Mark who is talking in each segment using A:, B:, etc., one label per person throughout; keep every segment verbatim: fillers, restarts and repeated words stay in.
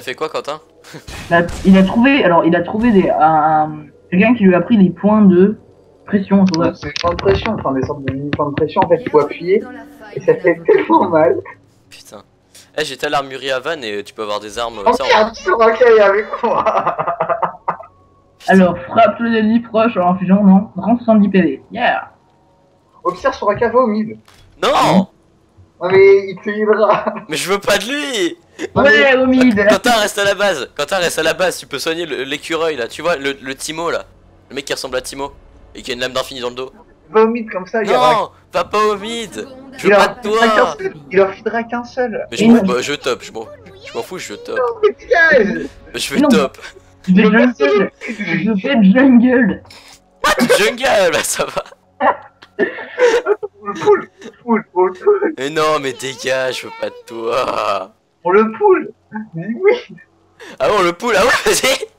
A: fait quoi, Quentin?
B: Il a, il a trouvé, alors il a trouvé des, un, un- quelqu'un qui lui a pris les points de pression.
C: Ouais, c'est une points de pression, enfin des sortes de mini points de pression en fait, il faut appuyer et ça fait tellement mal.
A: Putain. Eh, j'étais à l'armurerie à Vannes et tu peux avoir des armes.
C: Oh
A: ça,
C: merde, Soraka est avec moi.
B: Alors frappe le ennemi proche en infligeant non, rend soixante-dix P V. Yeah.
C: Observe Soraka, va au mid.
A: Non.
C: Non mais il te healera.
A: Mais je veux pas de lui.
C: Non,
B: Ouais, au mid.
A: Quentin reste à la base. Quentin reste à la base. Tu peux soigner le- l'écureuil là. Tu vois le, le Timo là. Le mec qui ressemble à Timo et qui a une lame d'infini dans le dos.
C: Va au mid comme ça, il y aura.
A: Non, va pas au mid. Je
C: Il
A: veux
C: en
A: pas de
C: fera qu'un
A: toi.
C: seul. Il en fera qu'un seul.
A: Mais je m'en bah, je top. Je m'en je m'en fous. Je top.
C: Non mais dégage.
A: Je fais
B: Non.
A: top.
B: Je vais jungle. Je fais jungle.
A: Jungle, bah ça va.
C: On le pull, pull, on le pull.
A: Mais non, mais dégage. Je veux pas de toi.
C: On le pull. Dis oui.
A: Ah bon, le pool, ah ouais,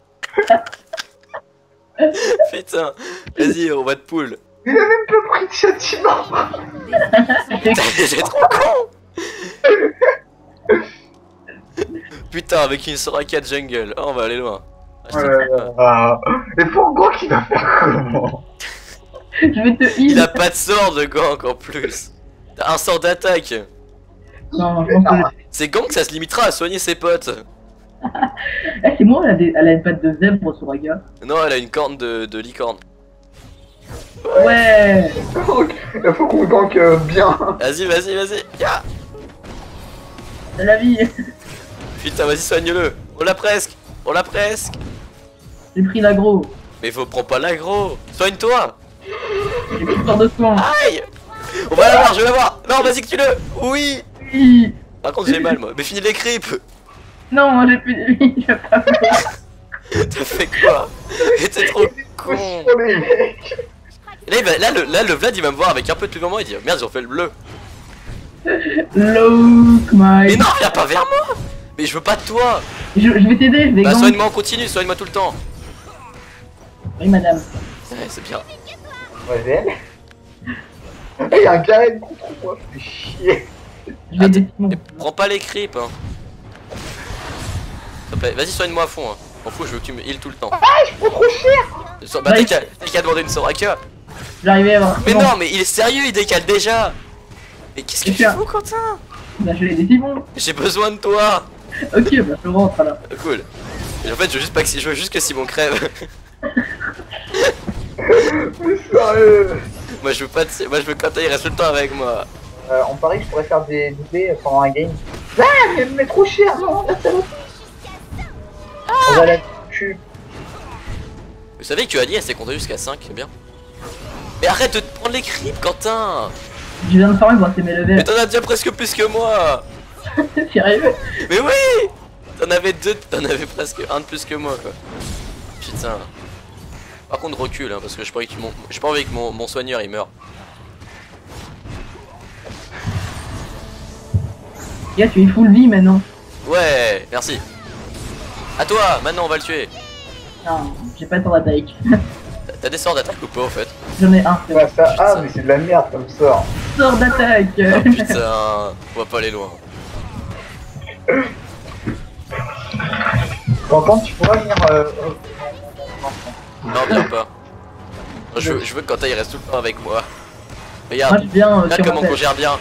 A: vas-y. Putain, vas-y, on va te pool.
C: Il a même pas pris de châtiment.
A: J'ai trop con. Putain, avec une Soraka de jungle, oh, on va aller loin. Ah, je sais pas.
C: Ah, et pourquoi qu'il va faire comment?
B: Je vais te heal.
A: Il a pas de sort de gank en plus. T'as un sort d'attaque.
B: Non, je pense que
A: C'est gank, ça se limitera à soigner ses potes.
B: eh, c'est moi, elle a, des, elle a une patte de zèbre sur la gars.
A: Non, elle a une corne de, de licorne.
B: Ouais.
C: Il faut qu'on gank euh, bien.
A: Vas-y, vas-y, vas-y. Ya.
B: C'est la vie.
A: Putain, vas-y, soigne-le. On l'a presque. On l'a presque.
B: J'ai pris l'agro.
A: Mais faut prendre pas l'aggro. Soigne-toi.
B: J'ai pris peur de soin.
A: Aïe. On va l'avoir, je vais l'avoir. Non, vas-y que tu le. Oui.
B: Oui.
A: Par contre, j'ai mal, moi. Mais finis les creeps.
B: Non, moi j'ai plus de vie. Je vais pas faire.
A: T'as fait quoi? Mais t'es trop con.
C: Pour les mecs.
A: Et là, il va- là, le, là, le Vlad, il va me voir avec un peu de plus moment. Il dit merde, ils ont fait le bleu.
B: Look my.
A: Mais non, viens pas vers moi. Mais je veux pas de toi.
B: Je, je vais t'aider, je vais
A: Bah,
B: gank.
A: soigne-moi en continu, soigne-moi tout le temps.
B: Oui, madame.
A: Ouais, c'est bien.
C: Ouais, elle. Il y a un Garen contre moi, je fais chier.
B: Je vais aider Simon.
A: Et prends pas les creeps, hein. S'il te plaît, vas-y, soigne-moi à fond. Hein. M'en fous, je veux que tu me heal tout le temps.
C: Ah, je prends trop cher.
A: So- Bah, t'as qu'à t'as qu'à demander une Soraka.
B: J'arrivais à avoir.
A: Mais
B: Simon.
A: non, mais il est sérieux, il décale déjà. Mais qu'est-ce que tu
B: Tiens.
A: fous, Quentin?
B: Bah, je vais aider Simon.
A: J'ai besoin de toi.
B: Ok, bah je rentre alors.
A: Euh, Cool. Et en fait, je veux juste pas que je veux juste que Simon crève.
C: Mais sérieux.
A: Moi, je veux pas de... Moi, je veux que Quentin il reste tout le temps avec moi.
C: Euh, en Paris, je pourrais faire des doublés pendant un game. Ah, mais elle me met trop cher, non, la salope. On va la cul.
A: Vous savez que Ali elle s'est comptée jusqu'à cinq, c'est bien. Mais arrête de te prendre les creeps, Quentin.
B: Je viens de farmer pour c'est mes
A: Mais
B: levels.
A: t'en as déjà presque plus que moi.
B: Sérieux?
A: Mais oui. T'en avais deux, t'en avais presque un de plus que moi, quoi. Putain. Par contre, recule, hein, parce que j'ai pas envie que mon... j'ai pas envie que mon, mon soigneur il meure.
B: Gars, tu es full vie maintenant.
A: Ouais, merci. À toi, maintenant on va le tuer.
B: Non, j'ai pas de temps d'attaque.
A: T'as- T'as des sorts d'attaque ou pas, au fait?
B: J'en ai un. c'est bon.
C: Ouais, ça, ah, mais c'est de la merde comme sort.
B: Sors d'attaque.
A: Oh putain, on va pas aller loin.
C: Quand tu pourras venir. Euh... euh,
A: Non, viens pas. Je veux, je veux que Quentin il reste tout le temps avec moi.
B: Moi
A: Regarde,
B: je viens euh,
A: regarde
B: sur
A: comment
B: ma
A: on
B: tête.
A: gère bien.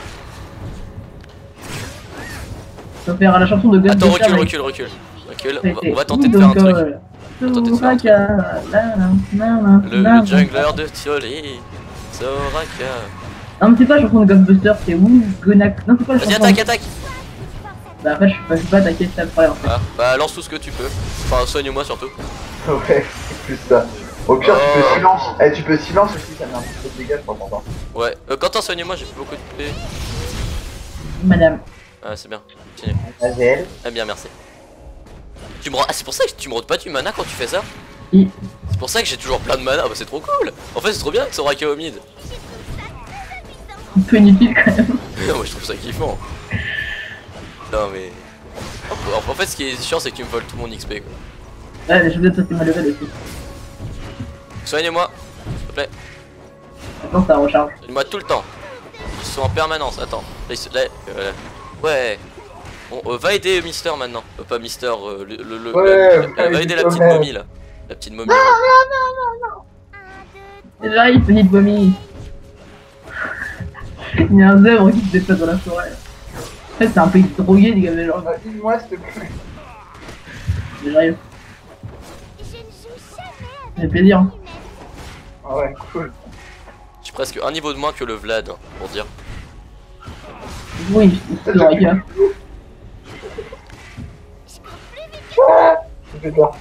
B: Je vais faire la chanson de
A: Attends,
B: Ghostbusters
A: recule,
B: avec-
A: recule, recule.
B: Ça a
A: On va,
B: été
A: on va tenter de faire un truc.
B: Idol.
A: va tenter de faire un truc.
B: Soraka, la, la, la, la,
A: Le,
B: la,
A: le jungler de Tioli, Soraka.
B: Non, mais c'est pas la chanson de Ghostbusters, c'est Woo Gonak. Non, c'est pas la
A: Vas-y,
B: chanson.
A: attaque, attaque.
B: Bah, en fait, je peux pas, je peux pas attaquer, c'est ça le problème en fait.
A: Ah, bah lance tout ce que tu peux. Enfin, soigne-moi surtout.
C: Ouais, c'est plus ça. Au pire, tu
A: Oh.
C: peux silence. Eh, tu peux silence aussi, ça met un petit peu de dégâts, je crois, content.
A: Ouais, euh, Quentin, soigne-moi, j'ai plus beaucoup de P.
B: Madame.
A: Ah, c'est bien. Continue.
C: Vas-y, elle.
A: Ah, bien, merci. Tu me rends... Ah, c'est pour ça que tu me rends pas du mana quand tu fais ça?
B: Oui.
A: C'est pour ça que j'ai toujours plein de mana. Ah, bah c'est trop cool. En fait, c'est trop bien que Soraka au mid.
B: Un peu inutile quand même.
A: Moi, je trouve ça kiffant. Non, mais. En en fait, ce qui est chiant, c'est que tu me voles tout mon X P, quoi.
B: Ouais, mais je voulais sauter ma level aussi.
A: Soigne-moi, s'il te plaît.
B: Attends, ça recharge.
A: Soigne-moi tout le temps. Ils sont en permanence. Attends. Là, ils se- là, euh, ouais. Bon, euh, va aider Mister maintenant. Euh, pas Mister, euh, le, le, le-
C: Ouais,
A: la- la- va aider la petite
C: ouais.
A: momie là. La petite momie.
B: J'arrive, petite momie. Il y a un zèbre qui se déplace dans la forêt. En fait, c'est un peu drogué, les gars, mais genre.
C: Ah, dis-moi s'il te plaît.
B: J'arrive. Ça fait plaisir.
C: Ah ouais, cool.
A: J'ai presque un niveau de moins que le Vlad, hein, pour dire.
B: Oui, c'est vrai, gars.
C: Ça fait peur.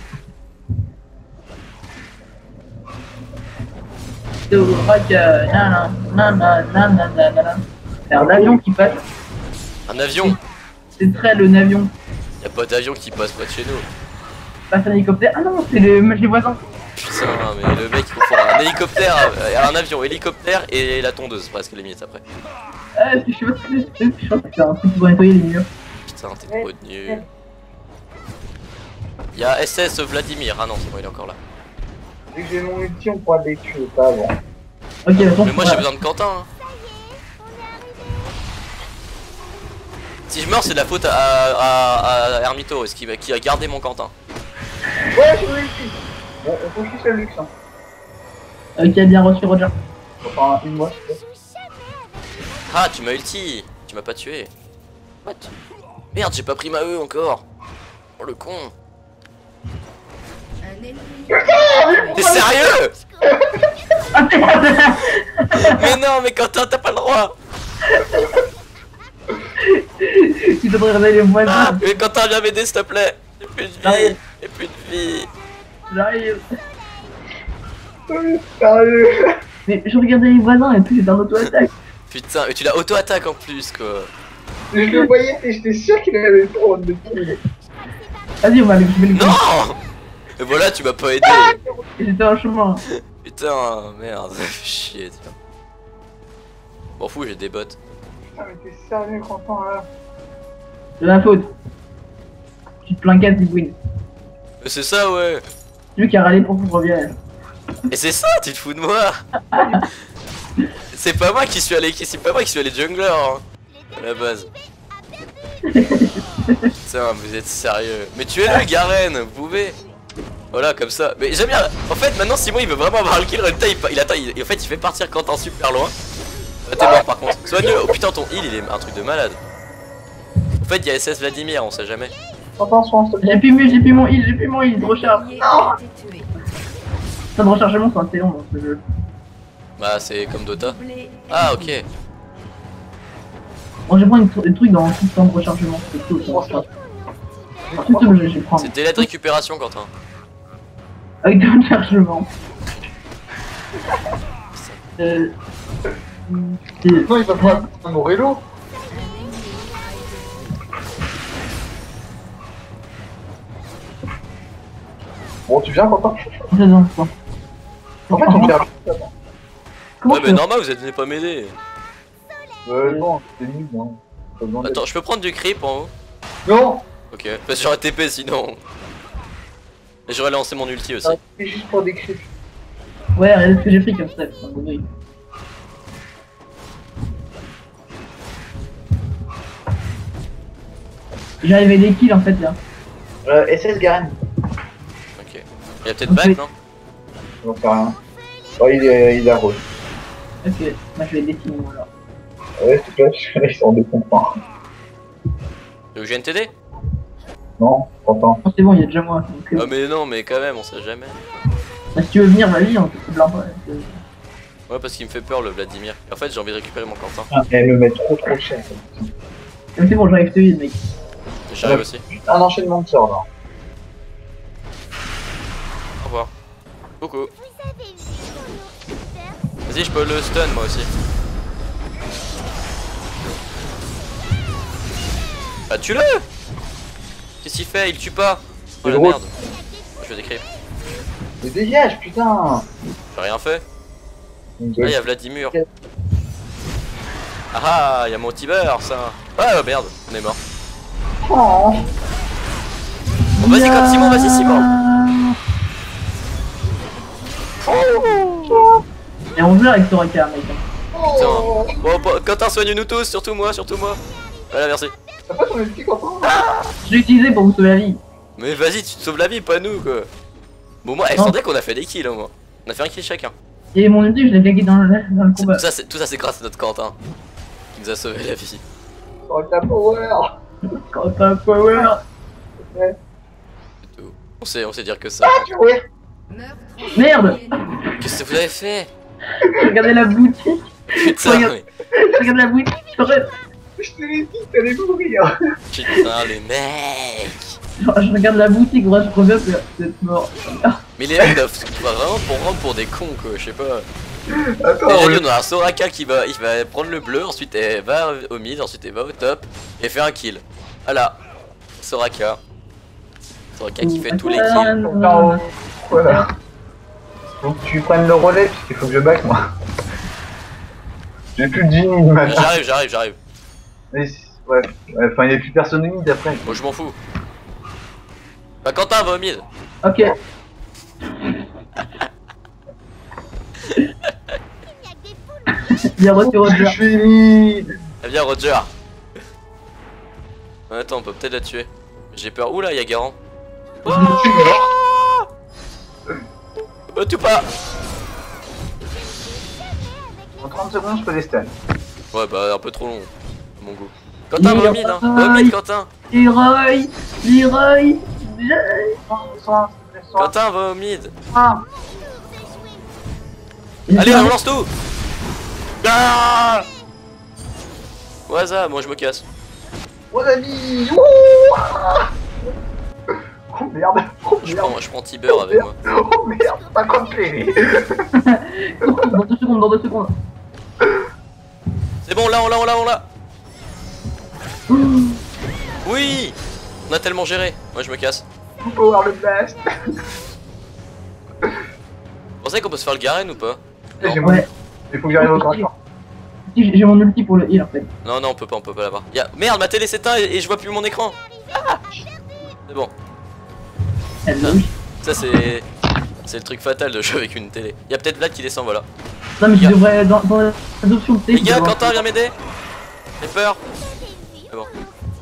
B: C'est au rack, euh, nan, nan, nan, nan, nan, nan, nan. C'est un avion qui passe.
A: Un avion.
B: C'est très le navion.
A: Y'a pas d'avion qui passe près de chez nous.
B: Passe un hélicoptère. Ah non, c'est le les voisins.
A: Putain, mais le mec il confond un hélicoptère, euh, un avion, hélicoptère et la tondeuse presque les minutes après.
B: Ah, je sais pas ce que c'est. Je pense que c'est un truc pour nettoyer les murs.
A: Putain, t'es trop nul. Y'a S S Vladimir. Ah non, c'est bon, il est encore là.
C: Dès que j'ai mon ulti, on pourra les tuer, pas avant.
B: Ok, attends.
A: Mais moi j'ai besoin de Quentin. Hein. Si je meurs, c'est de la faute à, à, à Hermito, est-ce qu'il qui a gardé mon Quentin.
C: Ouais, j'ai mon ulti. Bon, on faut juste le luxe. Hein.
B: Ok, bien reçu, Roger.
C: Enfin, une mois, c'est
A: Ah, tu m'as ulti. Tu m'as pas tué. What? Merde, j'ai pas pris ma E encore. Oh le con. T'es sérieux? Mais non, mais Quentin, t'as pas le droit.
B: Tu devrais réveiller les voisins.
A: Ah, mais Quentin, viens m'aider s'il te plaît. J'ai plus de vie.
B: J'arrive.
A: J'ai plus de vie.
B: J'arrive.
C: sérieux.
B: Mais je regardais les voisins et puis j'étais en auto-attaque.
A: Putain, mais tu l'as auto-attaque en plus quoi.
C: Je le voyais et j'étais sûr qu'il avait trop de kills.
B: Vas-y, on va aller jouer le coup.
A: Non. Et voilà, tu m'as pas aidé.
B: J'étais en chemin.
A: Putain, merde, ça fait chier, tiens. M'en fous, j'ai des bots.
C: Putain, mais t'es sérieux, Quentin, là?
B: C'est ma faute. Tu te plains casse, Win.
A: Mais c'est ça, ouais.
B: C'est lui qui a râlé pour qu'on revienne.
A: Et c'est ça, tu te fous de moi. C'est pas moi qui suis allé, c'est pas moi qui suis allé jungler, hein, à la base. Putain, vous êtes sérieux. Mais tuez-le, Garen, vous pouvez. Voilà, comme ça. Mais j'aime bien. En fait, maintenant, Simon il veut vraiment avoir le kill. Résultat, il, il attend. Il, en fait, il fait partir Quentin super loin. Ah, t'es mort par contre. Soigne-le. Oh putain, ton heal il est un truc de malade. En fait, il y a S S Vladimir, on sait jamais.
C: Quentin, soin, s'il te plaît.
B: J'ai plus mieux, j'ai plus mon heal, j'ai plus mon heal, de recharge. Ça de rechargement, c'est assez long dans ce jeu.
A: Bah, c'est comme Dota. Ah, ok.
B: Bon, je vais prendre une tr- des trucs dans le système de rechargement. C'est tout, ça marche pas. C'est tout ce que je vais prendre.
A: C'est délai de récupération, Quentin.
B: Avec des rechargements. Euh. c'est-
C: Non, il va pas prendre mon vélo. Bon, tu viens, Quentin?
B: c'est dans quoi.
C: En fait, on perd.
B: Comment
A: Ouais,
B: je
A: mais
B: fais
A: normal, vous êtes venu pas m'aider.
C: Euh, non, c'est nul, non. Pas besoin d'aide.
A: Attends, je peux prendre du creep en haut?
C: Non!
A: Ok. Parce que j'aurais T P sinon. Et j'aurais lancé mon ulti aussi.
C: C'est juste pour des cris.
B: Ouais, regardez ce que j'ai pris comme ça. c'est un gros bruit. J'ai arrivé des kills en fait là.
C: Euh, S S Garen.
A: Ok. Il y a peut-être back, non?
C: J'en sais rien. Oh, il est, il est rose.
B: Ok, moi je vais dessiner moi alors.
C: Ouais, c'est là, je suis là, ils sont en deux contre un.
A: Tu veux que je vienne t'aider?
C: Non, Quentin.
B: Oh, c'est bon, il y a déjà moi. Donc, euh,
A: Ah, mais non, mais quand même, on sait jamais.
B: bah, si tu veux venir, vas-y, on te blâme pas. euh.
A: Ouais, parce qu'il me fait peur le Vladimir. Et en fait, j'ai envie de récupérer mon Quentin.
C: Ah, elle me met trop trop cher.
B: Mais c'est bon, j'arrive te vite, mec.
A: J'arrive aussi.
C: Un enchaînement de sorts là.
A: Au revoir. Coucou. Vas-y, je peux le stun moi aussi. Bah tue-le. Qu'est-ce qu'il fait? Il tue pas. Oh la
C: drôle.
A: merde. Je vais décrire.
C: Mais dégage, putain!
A: J'ai rien fait.
C: Donc,
A: Là, il y a Vladimir. Ah ah, il y a mon Tiber, ça. Ah merde, on est mort.
C: Oh.
A: Bon, vas-y, comme Simon, vas-y, Simon.
B: Et on joue avec Soraka, mec.
A: Putain. Bon, bon, Quentin, soigne-nous tous, surtout moi, surtout moi. Voilà, merci.
C: T'as pas ton ulti, Quentin?
B: Je l'ai utilisé pour vous sauver la vie.
A: Mais vas-y, tu te sauves la vie, pas nous quoi. Bon, moi, elle
B: Non.
A: sentait qu'on a fait des kills au moins. On a fait un kill chacun.
B: Et mon ulti, je l'ai plaqué dans le, dans le
A: C'est-
B: combat.
A: Tout ça, c'est tout ça, c'est grâce à notre Quentin qui nous a sauvé la vie.
C: Oh, ta power.
B: Quand t'as un power.
C: Ouais.
A: C'est tout. On sait, on sait dire que ça.
C: Ah, tu vois.
B: Merde.
A: Qu'est-ce que vous avez fait?
B: Regardez la boutique.
A: Putain,
B: Regarde.
A: mais...
B: Regarde la boutique. Regarde.
C: Je te l'ai dit, t'allais mourir.
A: Putain, les mecs.
B: Je je regarde la boutique, moi je reviens, c'est c'est mort.
A: Mais les mecs doivent se croire vraiment pour rendre pour des cons quoi, je sais pas.
C: Attends,
A: Déjà,
C: on
A: il y en a un Soraka qui va, il va prendre le bleu, ensuite elle va au mid, ensuite elle va au top et fait un kill. Voilà, Soraka. Soraka qui fait tous les kills.
C: on part au- Voilà. Faut que tu prennes le relais, puisqu'il faut que je back, moi. J'ai plus de Jimmy de mana.
A: J'arrive, j'arrive, j'arrive.
C: Mais c'est- ouais, ouais, enfin, il n'y a plus personne au mid après.
A: Moi je m'en fous. Bah Quentin va au mid.
B: Ok. Bien reçu Roger.
C: Je suis mid.
A: Eh bien Roger. Attends, on peut peut-être la tuer. J'ai peur. Oula, il y a Garant.
C: Je me tue, alors.
A: Oh, tout pas.
C: En trente secondes, je peux les stun.
A: Ouais, bah un peu trop long, à mon goût. Quentin va au mid, hein. Va au mid, Quentin.
B: Leroy. Leroy.
C: Soin,
A: Quentin va au mid.
C: soin.
A: Allez, on lance tout. Ah ouais, ça, moi je me casse.
C: Oh la vie. Ouh. Oh merde. Oh
A: Je
C: merde.
A: prends, je prends Tiber avec moi.
C: Oh merde, pas complet.
B: Dans deux secondes, dans deux secondes.
A: C'est bon, là, on l'a, on l'a, on l'a. Oui. On a tellement géré. Moi je me casse.
C: Power le blast.
A: Vous pensez qu'on peut se faire le Garen ou pas?
C: J'ai mon...
B: Ouais.
C: Il faut que j'arrive au corps.
B: J'ai j'ai mon ulti pour le heal en fait.
A: Non, non, on peut pas, on peut pas l'avoir. Y'a... Merde, ma télé s'éteint et, et je vois plus mon écran. Ah c'est bon.
B: Elle l'a eu.
A: Ça c'est... C'est le truc fatal de jouer avec une télé. Y'a peut-être Vlad qui descend, voilà.
B: Non mais
A: Les
B: je
A: gars.
B: devrais dans, dans les options de
A: Les
B: thé.
A: gars, Quentin, viens m'aider. J'ai peur. C'est bon.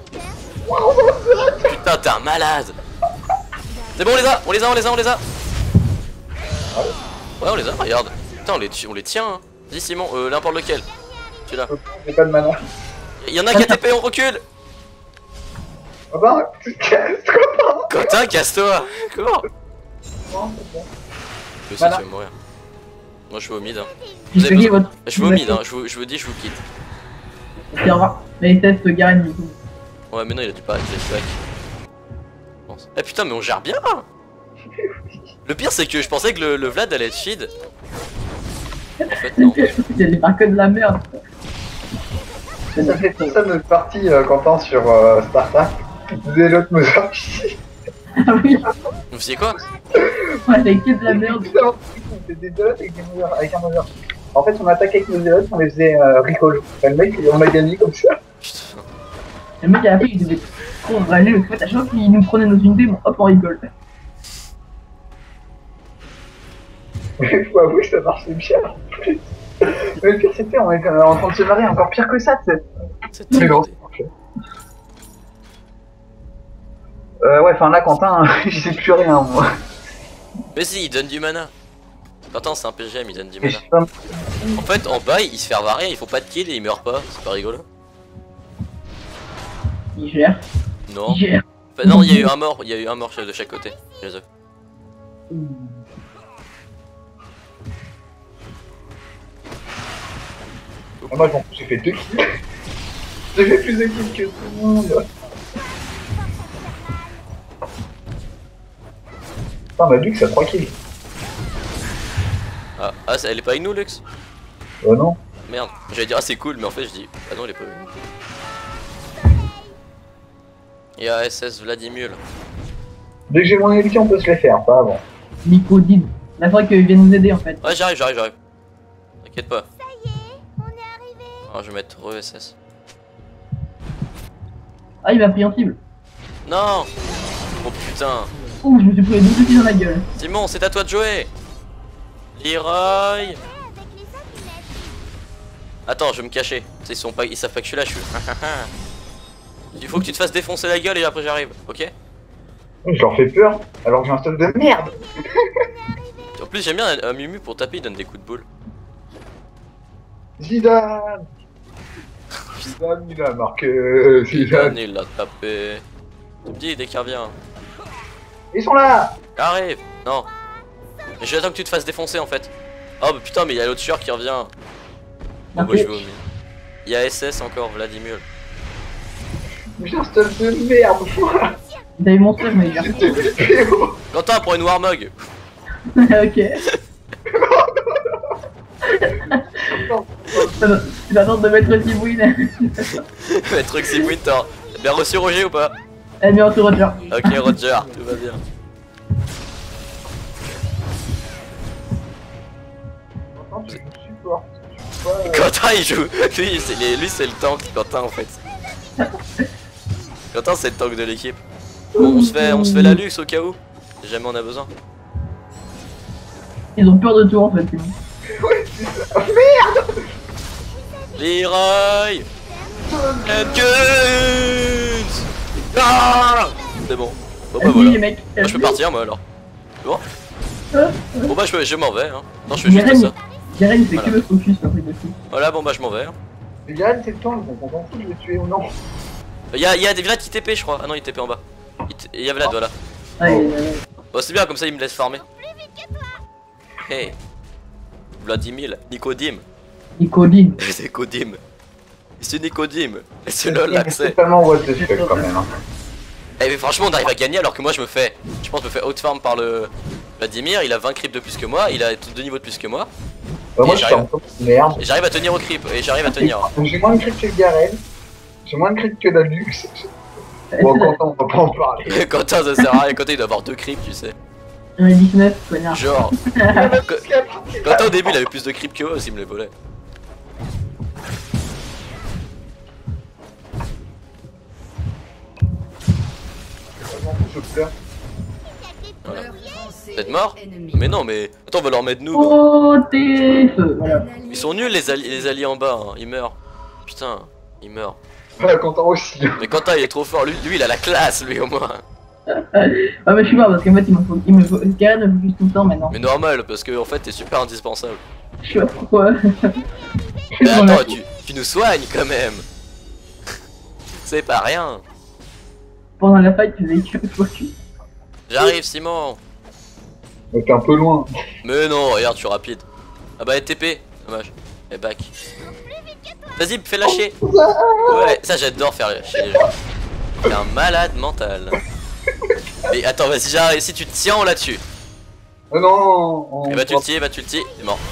A: Putain, t'es un malade. C'est bon, on les a, on les a, on les a, on les a. Ouais, on les a, regarde. Putain, on les, on les tient. Hein. Vas-y, Simon, euh, n'importe lequel. Celui-là.
C: J'ai pas de mana.
A: Il y en a qui a T P, on recule.
C: Ah bah, tu te casses, copain.
A: Quentin, casse-toi. Comment?
C: Non, c'est bon.
A: Je sais,
C: Voilà.
A: tu vas mourir. Moi, je vais au mid. Hein.
B: J'ai
A: Vous avez
B: payé
A: besoin-
B: votre.
A: Je vais au mid, hein. je, vous, je vous dis, je vous quitte.
B: Au revoir. Mais teste Garen du coup.
A: Ouais, mais non, il a du pas, il a du back. Je pense. Eh putain, mais on gère bien. Le pire, c'est que je pensais que le, le Vlad allait être feed. En fait, non.
B: C'est pas que de la merde.
C: Ça fait ça notre partie, euh, Quentin, sur euh, Sparta. Dès l'autre me
B: Ah oui,
A: Vous faisiez quoi?
B: ouais, c'est que de la merde.
C: C'était des dots avec, des movers, avec un mover. En fait, on attaquait avec nos dots, on les faisait euh, recall. Enfin, le mec, on a gagné comme ça.
A: Putain.
B: Le mec à la fin il devait trop râler le fait à chaque fois qu'il nous prenait nos unités, bon, hop on rigole.
C: Mais faut avouer que ça marchait bien. Mais le pire, c'était, on était en train de se marrer encore pire que ça, tu sais.
A: C'est
C: Mais non.
A: trop.
C: Euh, ouais, enfin là, Quentin, je sais plus rien, moi.
A: Mais si, il donne du mana. Quentin, c'est un P G M, il donne du
C: Mais je
A: mana.
C: sais pas.
A: En fait, en bas, il se fait varrer, il faut pas de kill et il meurt pas. C'est pas rigolo.
B: Il gère,
A: Non.
B: il gère.
A: Enfin, non, il y a eu un mort, il y a eu un mort de chaque côté. Chez eux.
C: Ah, moi, bon, j'ai fait deux kills. J'ai fait plus de kills que tout le monde. Putain, ma Lux a trois kills.
A: Ah, ah, ça- elle est pas avec nous, Lux?
C: Euh, non.
A: Merde. J'allais dire, ah, c'est cool, mais en fait, je dis, ah non, elle est pas avec nous. Il y a S S Vladimir.
C: Dès que j'ai mon ulti, on peut se les faire, pas avant.
B: Microdine. Là faudrait qu'il vienne nous aider en fait.
A: Ouais, j'arrive, j'arrive, j'arrive. T'inquiète pas.
D: Ça y est, on est arrivé.
A: Alors, je vais mettre re S S.
B: Ah il m'a pris en cible.
A: Non. Oh putain.
B: Ouh je me suis pris les deux outils dans la gueule.
A: Simon, c'est à toi de jouer. Leroy.
D: Avec les amulettes.
A: Attends, je vais me cacher. Ils sont pas, ils savent pas que je suis là, je suis. Il faut que tu te fasses défoncer la gueule et après j'arrive, ok?
C: Je leur fais peur, alors que j'ai un seul de merde.
A: En plus j'aime bien un, un Mumu pour taper, il donne des coups de boule.
C: Zidane. Zidane, il a marqué. euh,
A: Zidane
C: Zidane.
A: il l'a tapé. Tu me dis dès qu'il revient.
C: Ils sont là.
A: Arrive! Non! Mais j'attends que tu te fasses défoncer en fait. Oh bah putain mais il y a l'autre tueur qui revient. Bon bah
B: Ok.
A: je vais au milieu. Il y a S S encore, Vladimir.
C: J'ai un seul de merde.
B: T'as eu mon truc, mais bien.
C: J'étais P O.
A: Quentin pour une Warmog!
B: Ok. Tu l'attends de mettre Zibouine.
A: Maître Xibouin, t'as bien reçu Roger ou pas?
B: Elle vient sur Roger.
A: Ok Roger, tout va bien.
C: Attends, tu me supportes. Je suis pas, euh,
A: Quentin il joue. Lui c'est les- lui, c'est le tank, Quentin en fait. Quentin c'est le tank de l'équipe. On se fait on se fait la luxe au cas où. Si jamais on a besoin.
B: Ils ont peur de tout en fait. sinon.
C: Ouais, c'est ça.
A: Leroy Jenkins. Ah c'est bon. Bon bah
B: Vas-y,
A: voilà.
B: les mecs.
A: Moi je peux partir moi alors. C'est bon?
B: Euh,
A: Bon bah je, je m'en vais hein. Non je fais juste
B: Garen,
A: ça.
B: Garen, il fait
A: Voilà.
B: que le focus sur le truc dessus.
A: Voilà bon bah je m'en vais. Hein.
C: Yann, c'est le temps, donc on s'en fout de le tuer ou non.
A: Y'a y a des Vlad qui T P je crois. Ah non il T P en bas. Il t- Y'a Vlad voilà.
B: Ah, et, euh,
A: Bon c'est bien comme ça il me laisse farmer. Hey Vladimir, Nicodim.
B: Nicodine.
A: C'est Codim. C'est Nicodim. C'est lol
C: C'est
A: l'accès.
C: totalement what the fuck quand même. Hein.
A: Eh mais franchement on arrive à gagner alors que moi je me fais. Je pense que je me fais outfarm par le Vladimir, il a vingt creeps de plus que moi, il a deux niveaux de plus que moi.
C: Bah, moi
A: Et
C: je suis
A: j'arrive.
C: en top merde.
A: Et j'arrive à tenir au creep. Et j'arrive à tenir.
C: J'ai moins de crit que Garen. J'ai moins de crit que la luxe. Bon, Quentin, on va pas en parler.
A: Quentin ça sert à rien, Quentin il doit avoir deux creeps tu sais.
B: J'en ai dix-neuf, connard.
A: Genre. Quentin au début il avait plus de creeps que moi s'il me les volait.
C: Je pleure.
A: Vous êtes morts? Mais non mais. Attends on va leur mettre nous.
B: Oh, t'es feu. Voilà.
A: Ils sont nuls les, alli les alliés en bas, hein. Ils meurent. Putain, ils meurent.
C: Ouais, Quentin aussi.
A: Mais Quentin il est trop fort, lui, lui il a la classe lui au moins.
B: Ah, mais je suis mort parce qu'en fait, il me faut. Il me faut. Garen me focus tout le temps maintenant.
A: Mais normal parce que en fait t'es super indispensable.
B: Je sais pas pourquoi.
A: Mais attends, tu, tu nous soignes quand même. C'est pas rien.
B: Pendant la fight, tu faisais que le focus.
A: J'arrive Simon.
C: Mais t'es un peu loin.
A: Mais non, regarde, je suis rapide. Ah bah T P, dommage. Et back. Vas-y, fais lâcher. Ouais, ça j'adore faire lâcher les gens. T'es un malade mental. Mais attends, vas-y, j'arrive. Si tu te tiens, on la tue.
C: Oh non. On...
A: Et bah tu le tiens, bah tu le tiens, c'est mort.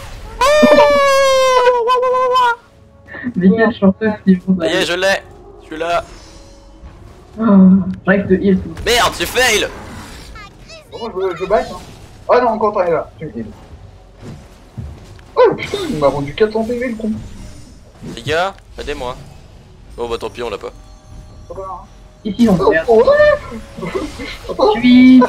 B: Mais quel chanteur qui font
A: Ça y est, je l'ai. Je suis là.
B: Oh, j'arrive de heal tout.
A: Merde, j'ai fail.
C: Bon, moi je, je back. Hein. Ah non, Quentin est là. Tu me heal. Oh putain, il m'a rendu quatre cents P V le con.
A: Les gars, aidez-moi. Bon bah tant pis, on l'a pas.
C: Ça va, hein.
B: Ici, on
C: Oh,
B: perd.
C: oh, ouais. Attends.
B: Je suis.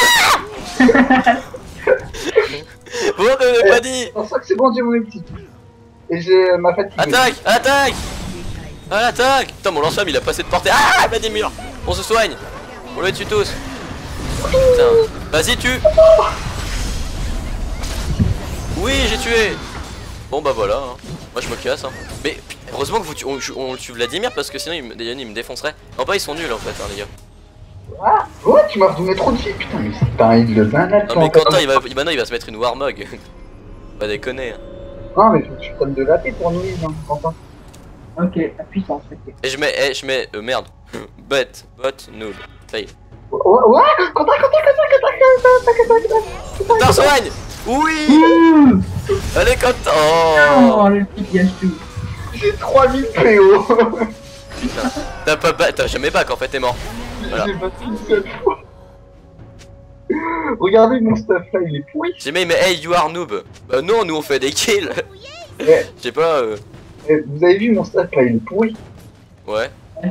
A: Pourquoi tu m'avais pas dit?
C: C'est pour ça que c'est bon, j'ai mon ulti. Et j'ai euh, ma fatigue.
A: Attaque, attaque. Ah, attaque. Putain, mon lance-flamme il a passé de portée. Ah, il y a des murs. On se soigne. On les tue tous. Putain. Vas-y, tue. Oui, j'ai tué. Bon bah voilà. Hein. Moi je me casse. Hein. Mais heureusement que vous tu on, on tue Vladimir parce que sinon il me, il me défoncerait. Non, pas ils sont nuls en fait, hein, les gars.
C: Ah, ouais, tu m'as redonné trop de vie, putain, mais c'est pas un heal de malade.
A: Non, mais Quentin il va, il- maintenant il va se mettre une Warmog. Pas déconner. Hein.
C: Non, mais je suis comme de la paix pour nous, hein, Quentin.
B: Ok, la puissance, ok.
A: Et je mets, eh, je mets, euh, merde. Bot, bot, noob. Fail.
C: Ouais, ouais, Quentin, Quentin, Quentin, Quentin, Quentin, Quentin, Quentin,
A: Putain, soigne. Oui.
B: Ouh.
A: Allez, Quentin.
B: Oh,
A: Oh.
B: le petit gâche tout.
C: j'ai trois mille P O.
A: T'as pas, ba- t'as jamais back en fait, t'es mort. Voilà.
C: J'ai battu une seule fois. Regardez mon stuff là, il est pourri.
A: J'ai mis, mais hey, you are noob. Bah non, nous on fait des kills.
C: Eh,
A: Je sais pas, euh...
C: eh, vous avez vu mon stuff là, il est pourri.
A: ouais.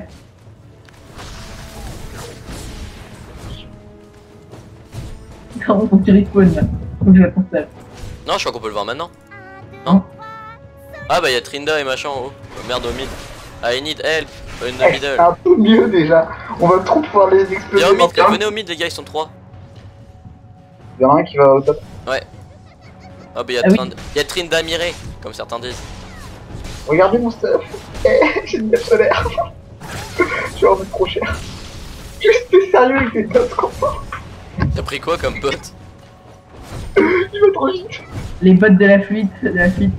B: Comment faut que tu respawn là? Faut que je la constate.
A: Non, je crois qu'on peut le voir maintenant. Non. Ah bah y'a Trinda et machin en haut. Oh, merde au mid. I need help. Une de
C: Eh,
A: middle.
C: c'est un peu mieux déjà. On va trop pouvoir les exploser.
A: Viens au mid,
C: dans le-
A: venez au mid les gars, ils sont trois.
C: Il y en a un qui va au top.
A: Ah bah y'a
B: Ah oui.
A: Trin- y a Trinda Miré, comme certains disent.
C: Regardez mon stuff. Eh, j'ai une neuf solaire. Tu vas en mettre trop cher. J'étais sérieux avec tes notes, copain.
A: T'as pris quoi comme bot?
C: Il va trop vite.
B: Les bottes de la fuite, de la fuite.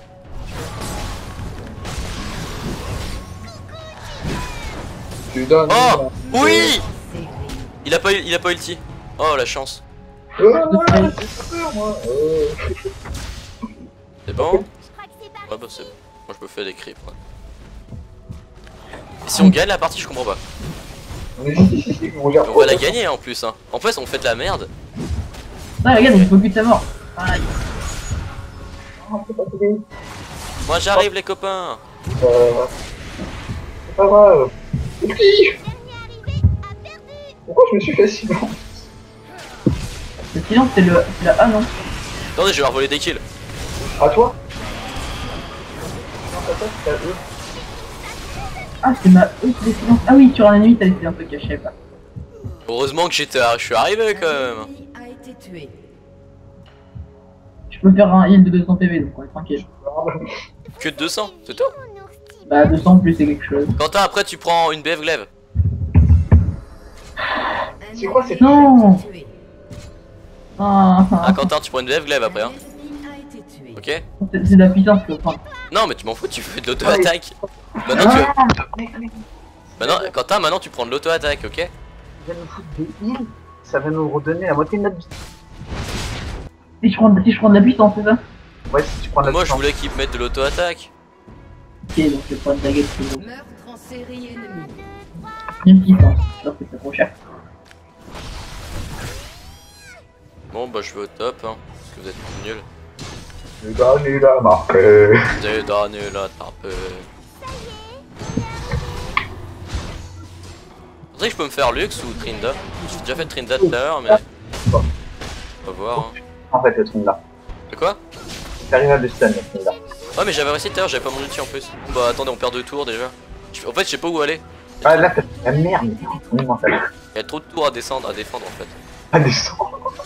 C: Tu donnes.
A: Oh oui. Il a pas eu, il a pas ulti. Oh la chance.
C: Euh, ouais, j'ai peur, moi. Euh.
A: C'est bon?
D: Je crois que c'est
A: Ouais bah c'est bon. Moi je me fais des creeps. Ouais. Et si on gagne la partie, je comprends pas.
C: Mais si, si, si, on gère.
A: On va la gagner hein, en plus hein. En plus on fait de la merde.
B: Ah, regarde, il faut que ta mort. Pareil.
C: Ah, c'est pas terrible.
A: Moi j'arrive les copains.
C: Euh, c'est pas grave. Et puis, pourquoi je me suis fait silence?
B: Le silence, c'est le. C'est la A, non?
A: Attendez, je vais leur voler des kills.
C: À toi? Non, pas toi, c'est à eux.
B: Ah, c'est ma E qui est silence. Ah oui, sur un ennemi, t'as laissé un peu caché, pas.
A: Heureusement que j'étais, je suis arrivé quand même.
E: A été tué.
B: Je peux faire un heal de deux cents P V, donc on est tranquille.
A: Que de deux cents, c'est tout.
D: mon ours petit
B: Bah, deux cents plus, c'est quelque chose.
A: Quentin, après tu prends une B F glaive.
C: C'est quoi cette
B: Non!
E: Tué.
B: Ah,
A: Ah Quentin, tu prends une B F glaive après hein.
E: Ennemi a été tué.
A: Ok.
B: c'est c'est de la puissance que je prends.
A: Non mais tu m'en fous, tu fais de l'auto-attaque. Maintenant tu.
C: Ah, mec, mec,
A: Maintenant, Quentin, maintenant tu prends de l'auto-attaque, ok.
C: il va nous foutre des heals, ça va nous redonner la moitié de notre vie.
B: Si je prends, si je prends de la puissance, c'est ça?
C: Ouais, si tu prends la
A: Moi je
C: puissance.
A: voulais qu'ils me mettent de l'auto-attaque.
B: Ok, donc je prends de la gueule c'est bon.
E: Meurtre en série ennemie.
B: Une puissance, alors que c'est trop cher.
A: Bon bah je vais au top hein, parce que vous êtes nuls.
C: Le dernier l'a marqué.
A: J'ai donné la tape. Vous savez que je peux me faire Lux ou Trinda? J'ai déjà fait Trinda tout à l'heure mais... On va voir hein.
C: En fait, le truc là.
A: C'est quoi?
C: T'arrives à le stun, le truc là.
A: Ouais mais j'avais réussi tout à l'heure, j'avais pas mon ulti en plus. Bah attendez, on perd deux tours déjà. Je- En fait je sais pas où aller.
C: Ah, là, t'as la merde. On est mental.
A: Il y a trop de tours à descendre, à défendre en fait.
C: Ah, descends.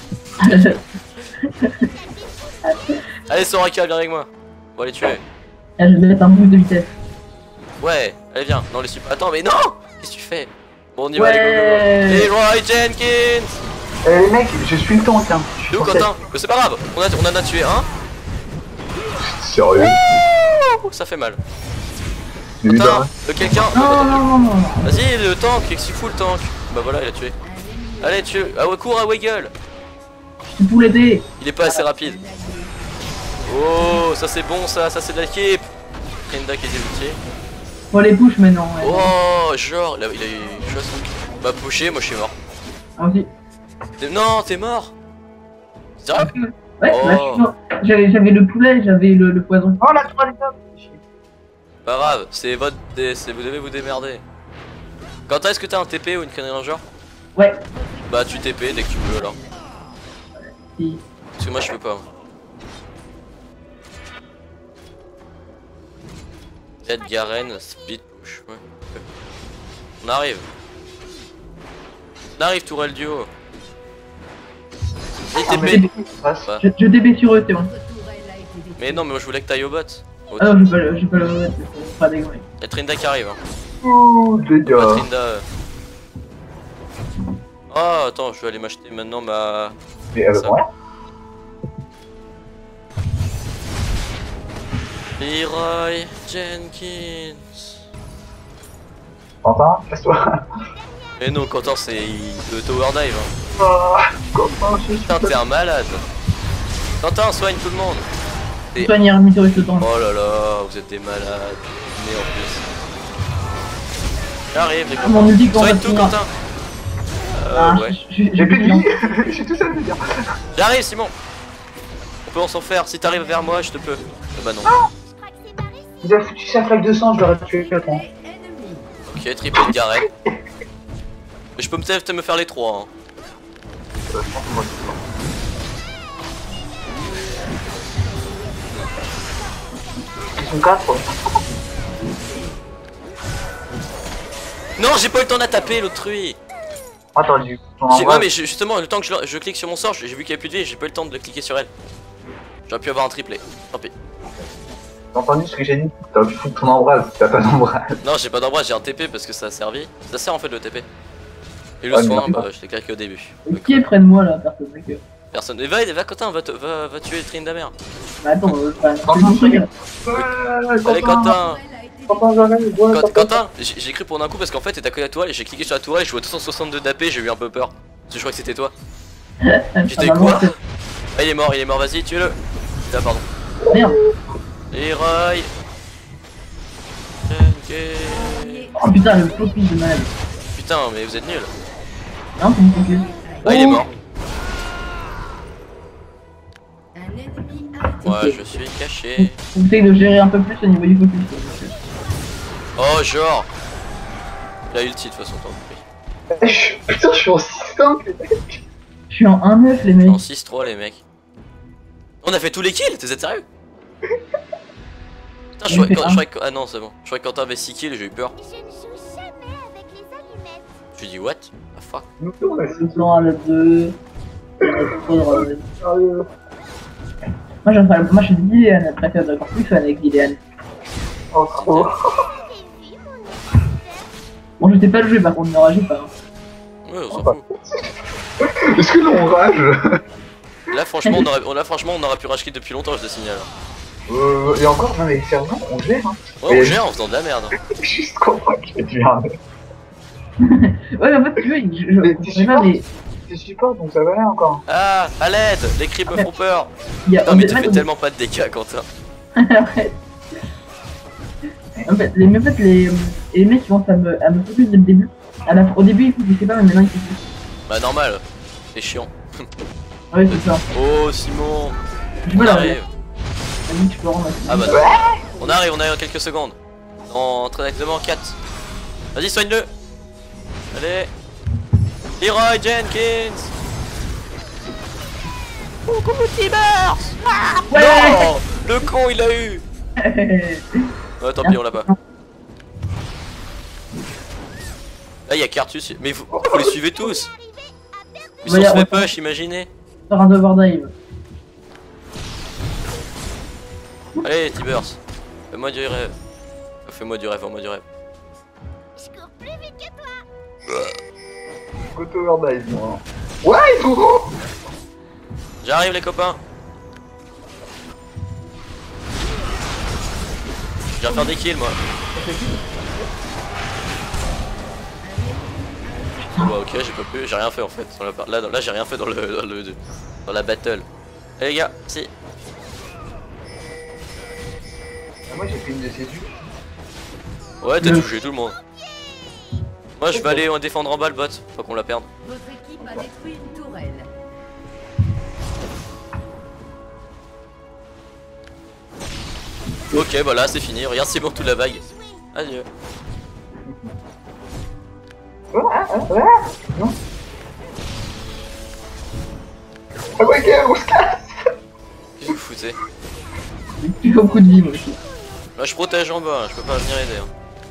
A: Allez Soraka, viens avec moi. On va les tuer.
B: Là, je vais mettre un boost de vitesse.
A: Ouais, allez viens. Non les super... Attends mais non. Qu'est-ce que tu fais? Bon on y va
B: Ouais.
A: les go go go. Leroy Jenkins.
C: Eh, les mecs, je suis le tank, hein. Je suis
A: C'est où
C: censé
A: Quentin? Mais c'est pas grave, on, a, on en a tué un.
C: être Sérieux?
A: Ouh, ça fait mal.
C: Lui,
A: Quentin,
C: là.
A: de quelqu'un.
B: Non, non, non, non.
A: Vas-y le tank, qu'est-ce qu'il fout le tank? Bah voilà il a tué. Allez tue. Ah ouais cours à Wiggle.
B: Je peux l'aider.
A: Il est pas assez rapide. Oh ça c'est bon ça, ça c'est de l'équipe. Trinda qui est déboutier.
B: Faut les push maintenant. Ouais.
A: Oh genre, il a, il a eu chose. M'a pushé, moi je suis mort.
B: Ah, aussi.
A: T'es- Non t'es mort. Sérieux?
B: Ouais,
A: Oh.
B: là, je suis mort. J'avais j'avais le poulet, j'avais le, le poison.
C: Oh, la toile est top.
A: Pas grave, c'est votre dé, c'est vous devez vous démerder. Quentin, est-ce que t'as un T P ou une connerie dans le genre?
B: Ouais.
A: Bah tu T P dès que tu peux alors.
B: Si.
A: Parce que moi je peux pas. Red Garen, speed push, ouais. On arrive. On arrive Tourelle duo. Et
C: Ah,
A: T
C: mais-
A: P.
C: Passe.
B: Je, je D B sur eux, c'est bon.
E: Votre tourelle a été détruite.
A: Mais non mais moi je voulais que t'ailles au bot. Au-
B: Ah non, je vais pas le, je vais pas le remettre, c'est pas dégoûté.
A: Y'a Trinda qui arrive hein.
C: Ouh, les
A: Pas
C: gars.
A: Trinda. euh. Oh attends, je vais aller m'acheter maintenant ma...
C: Mais elle
A: Ça.
C: veut rien.
A: Leroy Jenkins.
C: Quentin, casse-toi.
A: Mais non, Quentin c'est le tower dive. Hein.
C: Ah, Quentin, je suis
A: Putain, t'es un malade. Quentin, soigne tout le monde. Et-
B: Soigne un mytho le temps.
A: Oh là là, vous êtes des malades. Mais en plus. J'arrive les
B: Ah, mon
A: copains.
B: ulti quand on va
A: Soigne tout,
B: finir.
A: Quentin. Euh,
B: Ah,
A: ouais.
B: je- je-
C: J'ai plus de
B: plus
C: vie. Je suis tout seul, les gars.
A: J'arrive, Simon. On peut en s'en faire. Si t'arrives vers moi, je te peux. Ah bah non.
D: Je crois que c'est par ici.
C: Il a foutu sa flaque de sang, je l'aurais tué le temps.
E: Ennemi.
A: Ok, triple de Garen. Mais je peux peut-être me faire les trois. Hein.
C: Euh, je pense que moi, c'est bon. Ils sont quatre. quoi.
A: Non, j'ai pas eu le temps de la taper l'autre truie.
C: Attends, du coup,
A: J'ai- Ouais mais je- justement le temps que je, je clique sur mon sort, j'ai vu qu'il y avait plus de vie, j'ai pas eu le temps de cliquer sur elle. J'aurais pu avoir un triplé, tant pis.
C: T'as entendu ce que j'ai dit? T'aurais pu foutre ton embrase, t'as pas d'embrase.
A: Non j'ai pas d'embrase, j'ai un T P parce que ça a servi. Ça sert en fait le T P. Et le
C: Ouais, mais
A: soin,
C: non.
A: bah je l'ai claqué au début.
B: Qui est près de moi là, personne mec.
A: Personne. Et va, va Quentin, va, te- va, va tuer Trine d'Amer.
B: Bah attends, euh, enfin,
C: Quentin,
B: c'est mon truc.
A: Allez Quentin.
E: Tourelle a été
C: Quentin, j'arrive, ouais,
A: Quentin,
C: t'as pas-
A: Quentin, j'ai j'ai cru pour un coup parce qu'en fait t'étais à côté de la toile et j'ai cliqué sur la toile et je vois deux cent soixante-deux d'A P, j'ai eu un peu peur. Parce que je crois que c'était toi. J'étais
B: Ah,
A: quoi
B: maman,
A: Ah il est mort, il est mort, vas-y tue-le. Ah pardon.
B: Merde.
A: Leroy.
B: Oh putain, le focus de malade.
A: Putain mais vous êtes nuls.
B: Non, c'est mon focus.
A: Ah il est mort.
E: un ennemi a été
A: Ouais je suis caché.
B: J'essaye de gérer un peu plus au niveau du focus.
A: Oh genre. La ulti de toute façon t'en prie.
C: Je- Putain, je suis en six cinq, les mecs.
B: Je suis en un neuf les mecs.
A: En six trois les mecs. On a fait tous les kills, vous êtes sérieux? Putain je
B: On a
A: croyais
B: fait
A: que-
B: un.
A: je croyais que- ah non c'est bon. Je croyais que Quentin avait six kills et j'ai eu peur.
D: Je ne joue jamais avec les allumettes.
A: Je me dis what? Ah fuck.
C: Nous, on a
B: Le plan à la deux. Moi
C: sérieux.
B: j'en ferais- moi je suis Gillian, je préfère encore plus fan avec Gillian.
C: Oh, trop.
D: J'ai vu mon équipe.
B: Bon je sais pas le jouer par contre, ne ragez pas. Hein.
A: Ouais on s'en fout.
C: Est-ce que l'on rage?
A: Là franchement on aurait, on- là, franchement, on aurait pu rage quit depuis longtemps je te signale.
C: Euh, et encore, non mais sérieusement, on gère, hein.
A: Ouais on
C: Et-
A: gère en faisant de la merde.
C: Juste comprends que je du un.
B: Ouais mais en fait tu vois, je, je,
C: Mais
B: je
C: tu
B: sais pas mais
C: T'es support, donc ça va aller encore.
A: Ah à l'aide, les creeps me font peur.
B: il y a...
A: Non mais tu
B: en
A: fais
B: fait,
A: tellement pas de dégâts Quentin.
B: Arrête. En fait, les, mais en fait, les, les mecs qui commencent à me, à me focus dès le début. À la, au début, ils focussaient pas, mais maintenant ils focus.
A: Bah normal, c'est chiant.
B: Ouais, c'est ça.
A: Oh Simon,
B: Je
A: on
B: vois la
A: arrive.
B: Vas-y, tu peux rendre.
A: Ah bah non. On arrive, on arrive dans quelques secondes. Dans très exactement quatre. Vas-y soigne-le. Allez. Leroy Jenkins. Oh coucou Timers.
B: Ouais.
A: Non, le con il l'a eu. Ouais tant pis on l'a pas. Là y'a Cartus, mais vous, vous les suivez tous. Ils
B: Ouais,
A: sont se
B: on-
A: fait push, imaginez.
B: Faire un overdrive.
A: Allez Tibers, fais-moi du rêve. Fais-moi du rêve, fais-moi du rêve.
D: Je cours plus vite que toi.
C: Go to overdive, moi. Ouais, ils sont gros.
A: J'arrive les copains. Je viens faire des kills moi. Bah ok j'ai pas pu, j'ai rien fait en fait. Dans la par- Là, dans- là j'ai rien fait dans le, dans le dans la battle. Eh les gars, si.
C: Moi j'ai fait une de ces vues.
A: Ouais t'as
B: Le-
A: touché tout le monde. Moi je vais aller euh, défendre en bas le bot, faut qu'on la perde.
E: Votre équipe a détruit une tourelle.
A: Ok bah là c'est fini, regarde c'est bon toute la vague. Adieu.
C: Ouais, ouais, ouais. Non. Ah ouais, ok, on se casse.
A: Qu'est-ce que vous foutez?
B: Il faut beaucoup de vie, moi aussi.
A: Là je protège en bas, hein, je peux pas venir aider. Hein.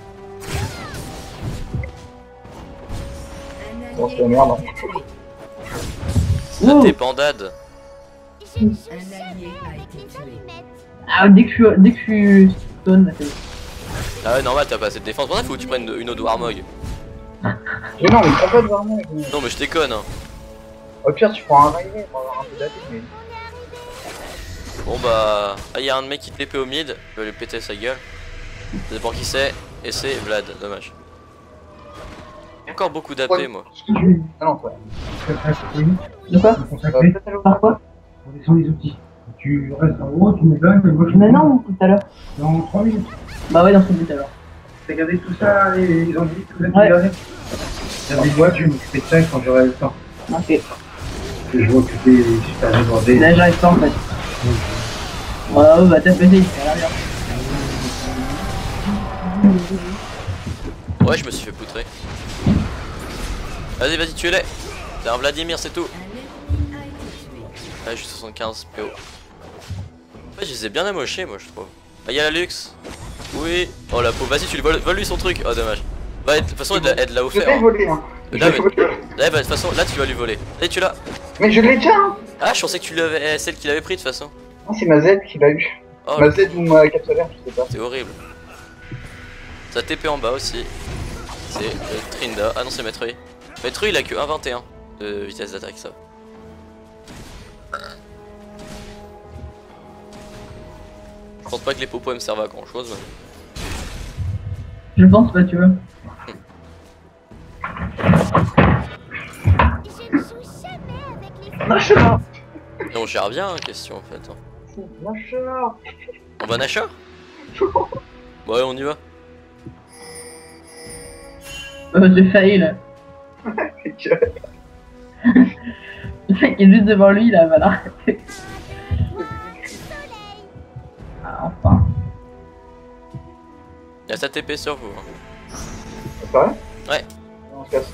E: Un
C: Bon,
E: allié
C: c'est la merde,
E: a
C: hein.
E: été tué.
A: Ça
B: Oh.
A: dépendade.
D: Je ne joue
E: Un
D: jamais
E: allié a
D: avec
E: été
D: les
E: tué.
D: allumettes.
B: Ah, dès que je suis, dès que je suis stone, là, c'est bon.
A: Ah ouais normal t'as pas assez de défense, pour ça faut que tu prennes une auto Warmog.
C: Mais non, mais prends pas de varmon.
A: Non mais je déconne hein.
C: Au pire, tu prends un railway pour avoir un peu d'attaque, mais.
A: Bon bah, ah y'a un mec qui te l'épée au mid, je vais lui péter sa gueule. Ça dépend qui c'est, et c'est Vlad, dommage. Encore beaucoup d'A P moi.
C: Ah non, toi.
B: De quoi?
C: Euh, peut-être aller au
B: Par quoi?
F: On descend les outils. Tu restes en haut, tu me donnes, et moi je
B: Mais non, tout à l'heure.
F: Dans trois minutes.
B: Bah ouais, dans ce but alors.
F: T'as gardé tout ça, les les envies, tout ça,
B: Ouais.
F: tu gardé. T'as des boîtes, je vais m'occuper de ça quand j'aurai le temps.
B: Ok.
F: Et je vais m'occuper super débordé.
B: Là, j'arrive pas en fait. Ouais, ouais, bah t'as pété, ça a l'air bien.
A: Ouais, je me suis fait poutrer. Vas-y, vas-y, tuez-les. C'est un Vladimir, c'est tout.
E: Un ennemi a été tué.
A: Ouais, j'ai soixante-quinze P O. En fait, je les ai bien amochés, moi, je trouve. Ah, y'a la luxe. Oui. Oh la pauvre, vas-y, tu lui voles, vole lui son truc. Oh, dommage. Bah, de toute façon, elle, elle l'a
C: Je
A: offert.
C: l'ai
A: Hein.
C: volé, hein. Je
A: Là,
C: l'ai
A: mais-
C: volé.
A: Là, bah, de toute façon, là, tu vas lui voler. Allez, tu l'as.
C: Mais je l'ai déjà, hein.
A: Ah, je pensais que tu l'avais. Celle qui l'avait pris de toute façon.
C: Ah, c'est ma Z qui l'a eu.
A: Oh,
C: Ma Z ou ma cap solaire, je sais pas.
A: c'est horrible. Sa T P en bas aussi. C'est euh, Trinda. Ah non, c'est Metroid. Metroid, il a que un vingt et un de vitesse d'attaque, ça. Je pense pas que les popos me servent à grand chose.
B: Je pense pas, tu vois.
D: Je ne joue jamais avec les
C: Nacha.
A: Et on gère bien, hein, question en fait. Hein.
C: Nacha.
A: On va Nasha? Ouais, on y va.
B: Euh, j'ai failli là. Le mec est juste devant lui, là, voilà. Ah, enfin.
A: Y'a sa T P sur vous. Hein.
C: C'est vrai?
A: Ouais.
C: On se casse.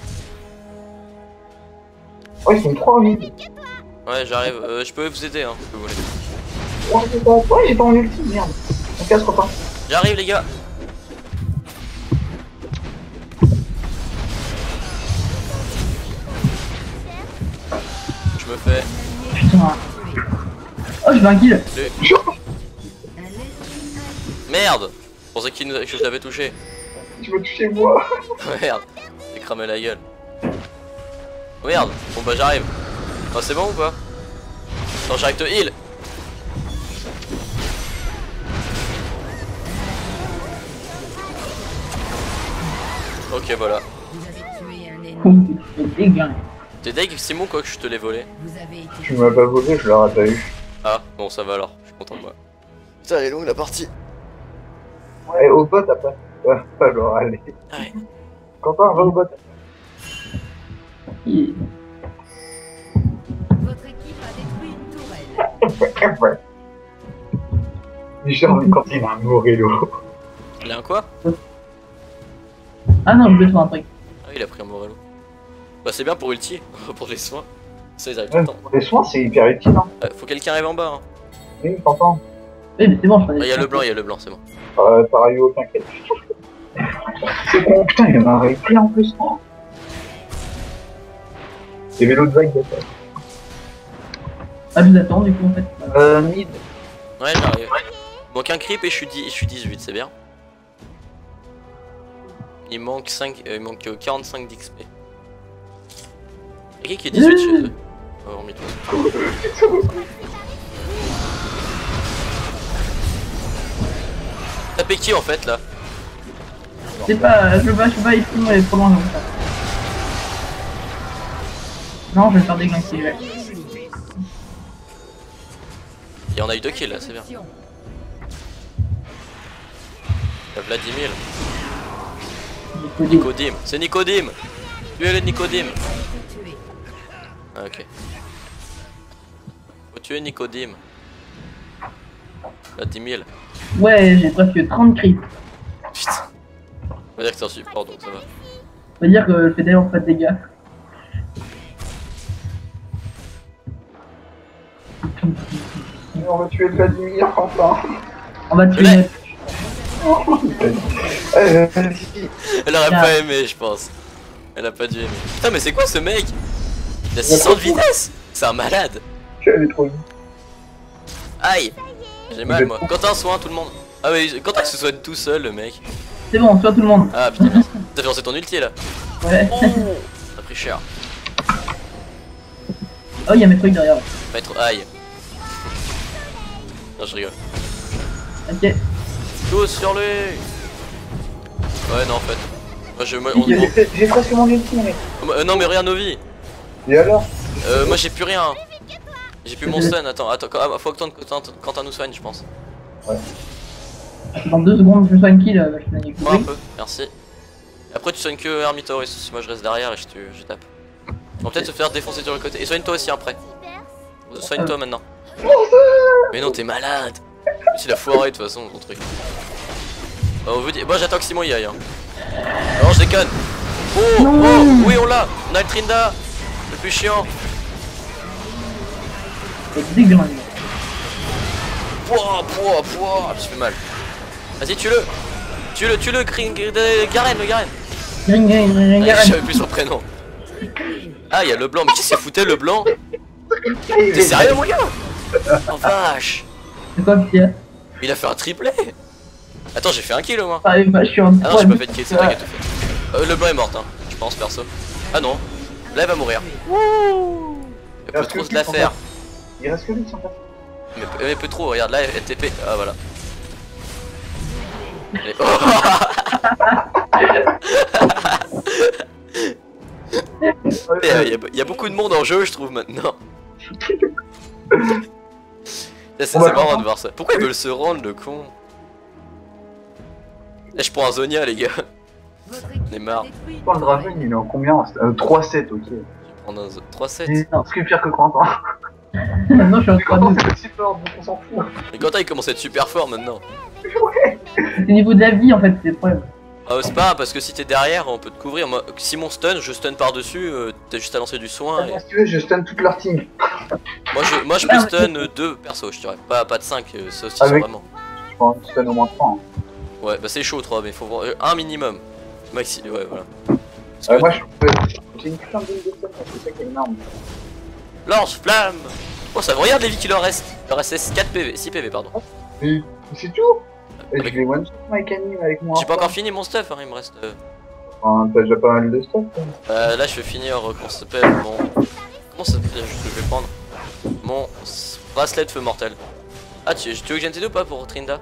C: Oh, ils sont trois en ligne.
A: Ouais, j'arrive. Euh, je peux vous aider, hein, si vous voulez.
C: Oh, j'ai pas... Ouais, j'ai pas en ulti, merde. On casse, copain.
A: J'arrive, les gars. Je me fais.
B: Putain. Oh, je veux un kill.
A: Le...
E: Un ennemi a
A: Merde. Je pensais qu'il nous... que je l'avais touché.
C: Tu veux toucher moi?
A: Merde. J'ai cramé la gueule. Merde. Bon bah j'arrive. Oh, c'est bon ou pas? Non, j'arrive te heal. Ok, voilà.
E: Vous avez tué un
B: Oh,
E: ennemi.
B: c'est dégueulasse.
A: T'es deg, Simon, quoi que je te l'ai volé?
E: Vous avez été
C: Tu m'as pas volé, je l'aurais pas eu.
A: Ah, bon, ça va alors. Je suis content de moi. Putain, elle est longue la partie.
C: Ouais, au bot, t'as pas. Ouais, alors, allez.
A: Ouais.
C: Quentin, va au bot.
B: Il-
E: Votre équipe a détruit une tourelle.
C: Ouais. Déjà, mais quand il a un Morello.
A: Il a un quoi?
B: Ah non, je voulais faire un truc.
A: Ah, il a pris un Morello. Bah, c'est bien pour ulti, pour les soins. Ça, ils arrivent tout le
C: Ouais,
A: temps.
C: pour les soins, c'est hyper utile, hein.
A: Ouais, faut quelqu'un arrive en bas. Hein.
C: Oui, Quentin.
B: Oui, mais c'est bon, je
A: Ah, il y a le blanc, il y a le blanc, c'est bon.
C: Euh, t'auras eu aucun catch. C'est con, putain, il y en a un replay en plus, non? Il y avait l'autre vague d'attaque.
B: Ah, je vous attends du coup en fait.
C: Euh, mid.
A: Ouais, j'arrive. Il manque un creep et je suis, dix, je suis dix-huit, c'est bien. Il manque cinq, euh, il manque euh, quarante-cinq d'X P. Y'a qui qui est dix-huit chez eux? Oh, hormis toi. Tapez qui en fait là?
B: C'est pas, je veux pas, je veux pas, ici, moi, elle est trop loin comme ça. Non, je vais faire des glancer, ouais.
A: Et on a eu deux kills là, c'est bien. Y'a Vladimir. Nicodime, c'est Nicodime! Tuez-le Nicodime!
E: Tué.
A: Ah, ok. Faut tuer Nicodime. Vladimir.
B: Ouais, j'ai presque trente creeps.
A: Putain. On va dire que c'est un support donc ça va.
B: Ça veut dire que je fais d'ailleurs pas de dégâts.
C: On va tuer Vladimir, Quentin.
B: On va tuer
A: Mais-
B: notre...
C: Euh, vas-y.
A: Elle aurait
B: Ah.
A: pas aimé, je pense. Elle a pas dû aimer. Putain, mais c'est quoi ce mec? Il a six cents de vitesse? C'est un malade.
C: Elle est trop vite.
A: Aïe. J'ai mal moi. Quentin, soin tout le monde. Ah, mais Quentin se soigne tout seul, le mec.
B: C'est bon, soit tout le monde.
A: Ah putain, merci. T'as fait lancer ton ulti là.
B: Ouais.
A: Oh, t'as pris cher.
B: Oh, il y a mes trucs derrière.
A: Maître, aïe. Non, je rigole.
B: Ok.
A: Tous sur lui. Ouais, non, en fait. Moi, je. Moi, on-
C: J'ai fait- j'ai presque mon ulti, mec.
A: on- euh, non, mais rien, Novi.
C: Et alors?
A: Euh, moi, j'ai plus rien. J'ai plus mon stun. Attends, attends. ah, Faut que Quentin, Quentin nous soigne, je pense.
B: Dans deux secondes, je soigne kill. Euh, je fais
A: Moi, un peu. Merci. Et après, tu soignes que Hermitaurus. Moi, je reste derrière et je, te, je tape. On va peut-être se faire défoncer sur le côté. Et soigne-toi aussi après. Soigne-toi maintenant. Mais non, t'es malade. C'est la foirée de toute façon, ton truc. Oh, on veut dire... Moi, j'attends que Simon y aille. Hein. Non, je déconne. Oh, oh, oui, on l'a. On a le Trinda. Le plus chiant.
B: C'est dégueulasse.
A: Pouah, pouah, pouah. Je me fais mal. Vas-y, tue-le. Tue-le, tue-le, Garen, le Garen.
B: Ring, ring, ring,
A: Ah, je savais
B: ring.
A: plus son prénom. Ah, il y a le blanc, mais qui s'est fouté le blanc? T'es sérieux, mon gars? Oh vache!
B: C'est quoi qu'il y a?
A: Il a fait un triplé! Attends, j'ai fait un kill au moins.
B: Ah, bah, je suis en
A: Ah non, j'ai pas fait de kill, c'est toi qui as tout fait. Euh, le blanc est mort, hein, je pense perso. Ah non, là il va mourir. Il peut trop se la faire.
C: Il reste que lui sans faire.
A: Mais, mais peut trop, regarde là, elle T P. Ah voilà. Et- oh Il y, a- il y a beaucoup de monde en jeu, je trouve maintenant. C'est c'est marrant de voir ça. Pourquoi ils veulent se rendre, le con? Là, je prends un Zonia, les gars.
E: Votre
A: On est
E: équipe
A: marre.
E: a détruit une
C: Pourquoi le
E: tourelle.
C: Draven il est en combien? euh, trois sept, ok.
A: Prendre un trois sept.
C: Non, ce qui est pire que Quentin.
B: Non, je suis en
C: Mais Quentin
B: trois deux.
C: c'est aussi fort, donc on s'en fout.
A: Et Quentin il commence à être super fort maintenant.
C: Ouais.
B: C'est au niveau de la vie en fait, c'est le problème.
A: Ah, c'est pas grave, parce que si t'es derrière, on peut te couvrir. Moi, si mon stun, je stun par dessus, euh, t'as juste à lancer du soin. Et...
C: Si tu veux, je stun toute leur team.
A: Moi je, moi, je peux stun euh, deux persos, je dirais. Pas, pas de cinq, euh, ça aussi,
C: Avec-
A: sont vraiment.
C: Je pense que je stun au moins trois. Hein.
A: Ouais, bah c'est chaud trois, mais faut voir euh, un minimum. Maxi, ouais, voilà. Parce
C: Euh,
A: que-
C: moi je peux. J'ai une putain de ligne de stun, c'est ça qui est énorme.
A: Lance flamme. Oh, ça regarde les vies qu'il leur reste. Il leur reste quatre P V, six P V, pardon.
C: Mais c'est tout. Et
A: Avec-
C: je vais one shot Mike Anime avec moi.
A: J'ai pas encore fini mon stuff, hein, il me reste. Euh...
C: Enfin, t'as déjà pas mal de stuff. Quoi.
A: euh, là, je vais finir. Euh, comment ça s'appelle mon. Comment ça s'appelle? Je je vais prendre mon s- bracelet de feu mortel. Ah, tu, tu veux que je vienne t'aider ou pas pour Trinda?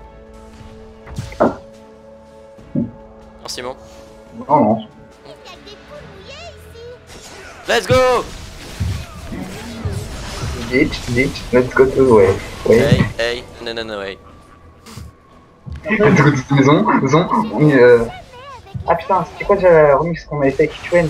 A: Merci, mon.
C: Non, non.
D: Il y a des poules mouillées ici.
A: Let's go!
C: Ditch, ditch, let's go to way. Ouais.
A: Hey, hey, non, non, non, hey.
C: Let's go to maison, maison. On est, euh... Ah putain, c'était quoi déjà la remix qu'on avait fait avec Kituen?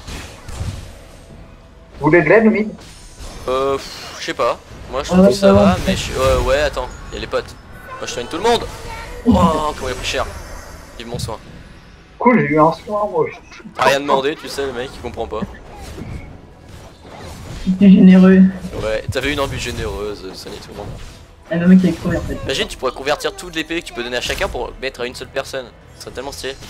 C: Vous voulez de l'aide, le mid?
A: Euh, pff, je sais pas. Moi, je
B: Ouais,
A: trouve que ça
B: ouais,
A: va,
B: ouais.
A: mais je... ouais, ouais, attends, il y a les potes. Moi, je soigne tout le monde. Oh, comment il a pris cher. Vive mon soin.
C: Cool, j'ai eu un soin moi aussi.
A: Rien demandé, tu sais, le mec, il comprend pas.
B: C'était généreux.
A: Ouais, t'avais une ambu généreuse, soigner tout le monde.
B: Ah, le mec qui est crevé en fait.
A: Imagine, tu pourrais convertir toutes les P V que tu peux donner à chacun pour mettre à une seule personne. Ce serait tellement stylé.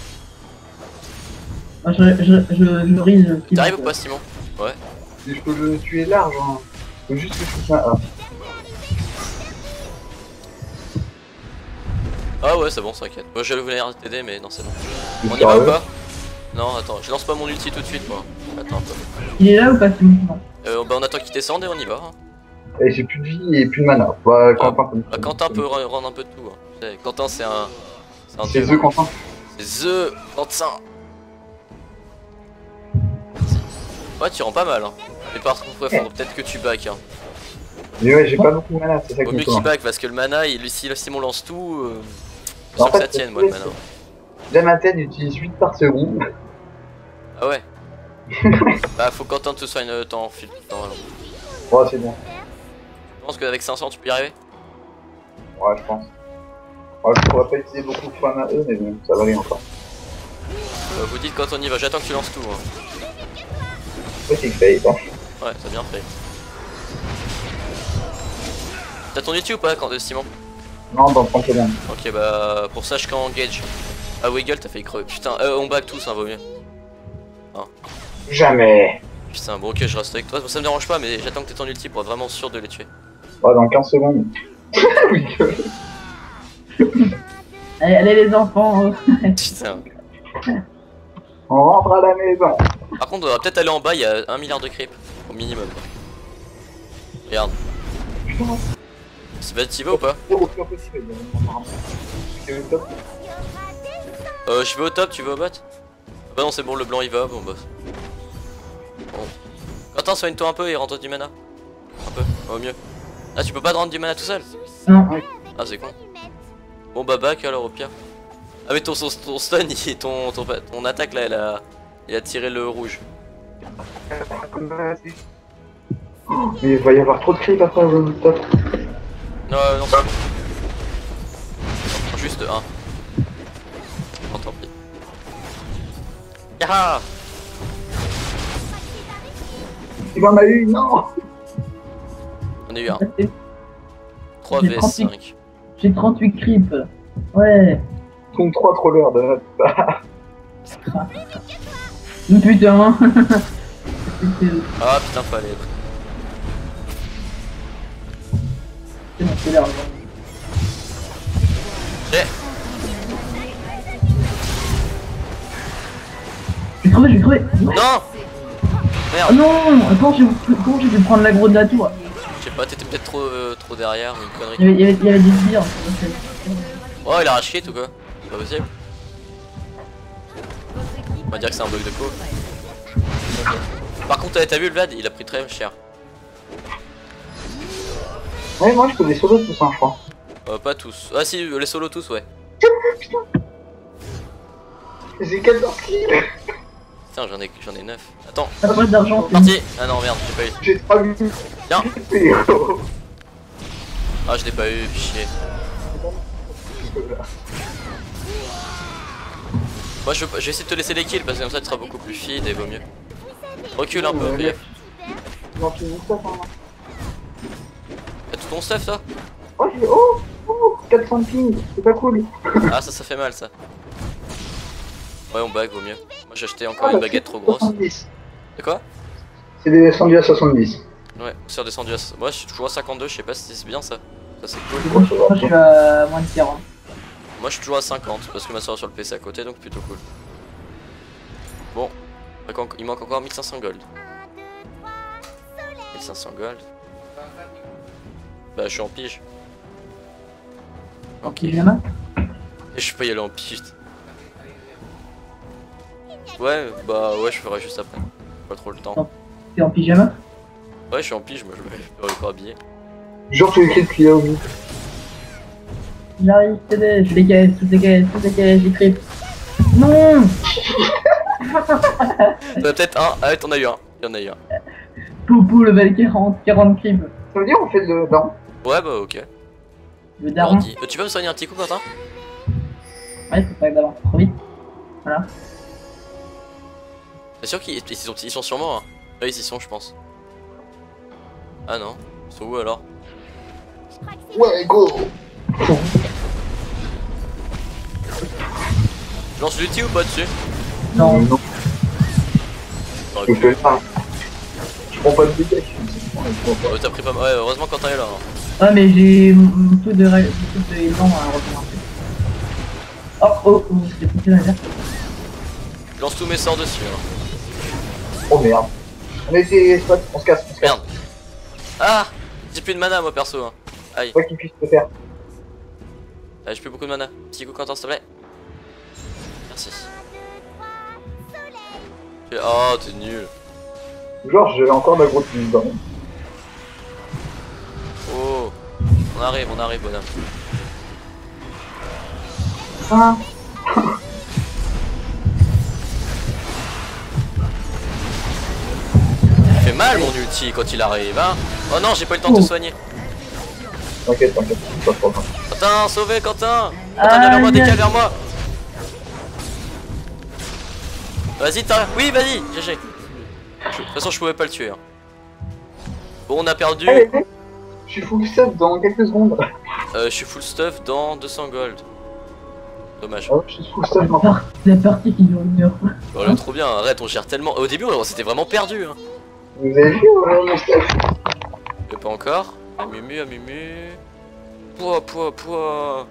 B: Ah, je, je, je, je rise.
A: T'arrives ou pas, Simon? Ouais.
C: Si je peux le tuer large, hein. Faut juste que je fasse ça. Ah.
A: Ah ouais, c'est bon, t'inquiète. Moi, je voulais t'aider, mais non, c'est bon.
C: T'es
A: On y va ou
C: sérieux?
A: pas? Non, attends, je lance pas mon ulti tout de suite, moi. Attends un peu.
B: Il est là ou pas Simon? Non.
A: Euh, bah, on attend qu'il descende et on y va. Hein.
C: Et j'ai plus de vie et plus de mana. Bah, Quentin, peut me-
A: Bah, Quentin peut re- rendre un peu de tout. Hein. Tu sais, Quentin, c'est un. C'est un
C: C'est
A: dieu.
C: The Quentin.
A: C'est The Quentin. Ouais, tu rends pas mal. Hein. Mais par contre, ouais, faudrait peut-être que tu back. Hein.
C: Mais ouais, j'ai pas beaucoup de mana, c'est ça
A: Vaut
C: qui
A: mieux
C: me
A: qu'il
C: fait.
A: back parce que le mana, il, si le Simon lance tout, euh, je
C: En
A: sens que
C: fait,
A: ça tienne,
C: c'est-
A: moi, le mana.
C: J'aime ma tête, j'utilise huit par seconde.
A: Ah ouais. Bah, faut que Quentin te soigne euh, ton fil. Temps, alors.
C: Ouais, c'est bon.
A: Je pense qu'avec cinq cents, tu peux y arriver.
C: Ouais, je pense. Ouais, je pourrais pas utiliser beaucoup de fois à eux, mais bon, ça va aller encore.
A: Euh, vous dites quand on y va, j'attends que tu lances tout. Hein.
C: Ouais, c'est que ça y est, hein.
A: Ouais, t'as bien fait. T'as ton ulti ou pas, quand, euh, Simon?
C: Non, dans trente secondes.
A: Ok, bah, pour ça, je quand engage. Ah, Wiggle, t'as fait crever. Putain, euh, on back tous, hein, vaut mieux.
C: Jamais.
A: Putain, bon, ok, je reste avec toi. Ça me dérange pas, mais j'attends que t'aies ton ulti pour être vraiment sûr de les tuer.
C: Ouais, dans quinze secondes. Oui, que-
B: Allez, allez les enfants. euh.
A: Putain.
C: On rentre à la maison.
A: Par contre, on va peut-être aller en bas, il y a un milliard de creep. Au minimum. Regarde.
C: Putain,
A: C'est vas-y, t'y vas ou pas?
C: c'est au plus impossible. apparemment. C'est au top.
A: Euh, je vais au top, tu vas au bot? Bah non, c'est bon, le blanc il va, bon boss. Bon. Quentin, soigne-toi un peu et rends-toi du mana. Un peu, au mieux. Ah, tu peux pas te rendre du mana tout seul?
B: Non.
A: Ah, c'est con. Bon, bah back alors au pire. Ah, mais ton, ton, ton stun, il, ton, ton, ton attaque là, elle a, elle a tiré le rouge.
C: Oh, mais il va y avoir trop de creep après le top.
A: Non, euh, non, c'est bon. Juste un. Oh, tant pis. Yaha!
C: Il en a eu, non.
A: On a eu un.
B: J'ai
A: trois
B: J'ai
A: v
B: trente-huit.
A: cinq.
B: trente-huit creeps. Ouais.
C: Contre trois trollers de notre part.
B: Putain.
A: Ah putain, fallait.
B: C'est bon, c'est l'air.
A: J'ai.
B: Je vais crever, je vais crever.
A: Non.
B: Oh
A: Merde.
B: non, comment j'ai comment j'ai pu prendre l'aggro de la tour?
A: Je sais pas, t'étais peut-être trop, euh, trop derrière, une connerie.
B: Il y avait, il y avait, il y avait des sbires.
A: Oh, il a rage quit ou quoi? C'est pas possible. On va dire que c'est un bug de co. Par contre, t'as vu le Vlad, il a pris très cher.
C: Ouais, moi je peux des solos tous, hein, je crois.
A: Euh, pas tous. Ah si, les solos tous, ouais.
C: J'ai quatorze kills.
A: Putain, j'en ai, j'en ai neuf. Attends,
B: T'as pas d'argent.
A: parti. Ah non, merde, j'ai pas eu.
C: J'ai trois minutes.
A: Viens. Ah, je l'ai pas eu, chier. Moi, je, je vais essayer de te laisser les kills parce que comme ça, tu seras beaucoup plus feed et vaut mieux. Recule un peu, P F.
C: Non, tu dis ça, hein.
A: T'as tout ton stuff, toi?
C: Oh, j'ai. Oh, oh, quatre cents ping, c'est pas cool.
A: Ah, ça, ça fait mal, ça. Ouais, on bag, vaut mieux. Moi, j'ai acheté encore une baguette trop grosse.
C: soixante-dix.
A: De quoi?
C: C'est descendu à soixante-dix.
A: Ouais, c'est redescendu à... Moi, je suis toujours à cinquante-deux, je sais pas si c'est bien, ça. Ça, c'est cool.
B: Moi je suis à moins de quarante.
A: Moi, je suis toujours à cinquante parce que ma soeur est sur le P C à côté, donc plutôt cool. Bon, il manque encore mille cinq cents gold. mille cinq cents gold. Bah, je suis en pige.
B: Ok, pyjama.
A: Et je peux y aller en pige. Ouais, bah ouais, je ferai juste après. Pas trop le temps.
B: T'es en pyjama?
A: Ouais, je suis en pige, moi je vais pas habillé.
C: Genre, tu écris depuis là, oui.
B: J'arrive, c'est des, je les caisse, toutes les caisses, toutes les caisses, j'écris. Non.
A: T'en as peut-être un. Ah ouais, t'en as eu un. Il y en a eu un.
B: Poupou, level quarante, quarante creep.
C: Ça veut dire on fait le daron?
A: Ouais, bah ok.
B: Le daron.
A: Ordi. Euh, tu peux me soigner un petit coup, Quentin?
B: Ouais, faut pas d'avant, trop vite. Voilà.
A: T'es sûr qu'ils ils sont, ils sont sûrement. Hein. Là, ils y sont, je pense. Ah non. Ils sont où alors?
C: Ouais, go.
A: Je lance l'ulti ou pas dessus?
B: Non.
C: Non,
A: J'aurais
C: je
A: pu.
C: fais pas. Je prends pas de dégâts.
A: Oh, t'as pris pas mal. Ouais, heureusement Quentin est là. Hein.
B: Ah, mais j'ai mon truc de règle, mon truc de élan à recommencer. Oh, oh, oh, c'était poussé dans la terre.
A: Je lance tous mes sorts dessus. Hein.
C: Oh merde. On a été. On se casse, on se casse.
A: Merde. Ah, j'ai plus de mana moi perso. Hein. Aïe.
C: Pas qu'il puisse te faire.
A: Ah, j'ai plus beaucoup de mana. Petit coup Quentin, s'il te plaît. Merci. Oh, t'es nul.
C: Genre, j'ai encore de la grosse mise dedans.
A: Oh. On arrive, on arrive, bonhomme.
C: Ah.
A: Il fait mal mon ulti quand il arrive, hein. Oh non, j'ai pas eu le temps de te soigner.
C: T'inquiète, t'inquiète, pas trop grave.
A: Quentin, sauvé Quentin. Quentin,
B: Ah,
A: viens vers moi,
B: yes.
A: décale vers moi. Vas-y, t'as... Oui, vas-y, G G. De toute façon, je pouvais pas le tuer. Hein. Bon, on a perdu.
C: Allez, allez. Je suis full set dans quelques secondes.
A: Euh, je suis full stuff dans deux cents gold. Dommage.
C: Oh, je suis full set
B: La
C: dans.
B: par- La partie qui dure une heure.
A: Oh là, trop bien, arrête, on gère tellement. Au début, on s'était vraiment perdu. Hein.
C: Vous avez vu euh, mon stuff?
A: Mais pas encore. Ah, Mumu, ah, Mumu. Pouah, pouah, pouah.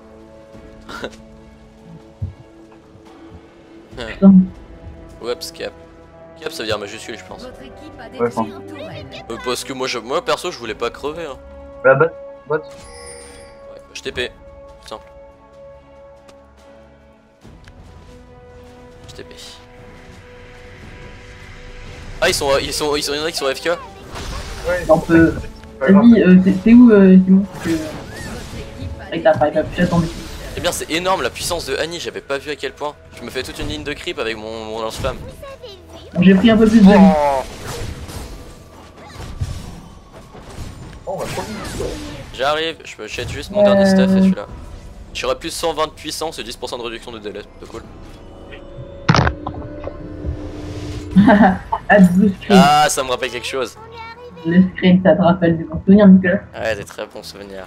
B: Putain.
A: Oups, cap. Cap, ça veut dire majuscule, je pense.
E: Votre équipe a
C: Ouais,
E: détruit une tourelle.
A: Euh, parce que moi, je... moi, perso, je voulais pas crever. Hein.
C: La botte, botte.
A: Ouais, je T P. Plus simple. Je T P. Ah, ils sont. Ils sont. Ils sont. Il y en a qui sont F K.
C: Ouais,
B: On peut.
C: pas grave.
B: Vas-y, euh, c'est- c'est où, euh, Simon? Parce que.
E: Votre équipe a
B: Avec ta paille, j'attendais.
A: Eh bien, c'est énorme la puissance de Annie, j'avais pas vu à quel point. Je me fais toute une ligne de creep avec mon, mon lance-flamme.
B: J'ai pris un peu plus de.
C: Oh, on va trop vite.
A: J'arrive, je me jette juste mon dernier stuff et celui-là. J'aurais plus cent vingt de puissance et dix pour cent de réduction de délai, c'est cool.
B: Add blue screen.
A: Ah, ça me rappelle quelque chose.
B: Le screen, ça te rappelle de ton souvenir, Nicolas?
A: Ouais, des très bons souvenirs.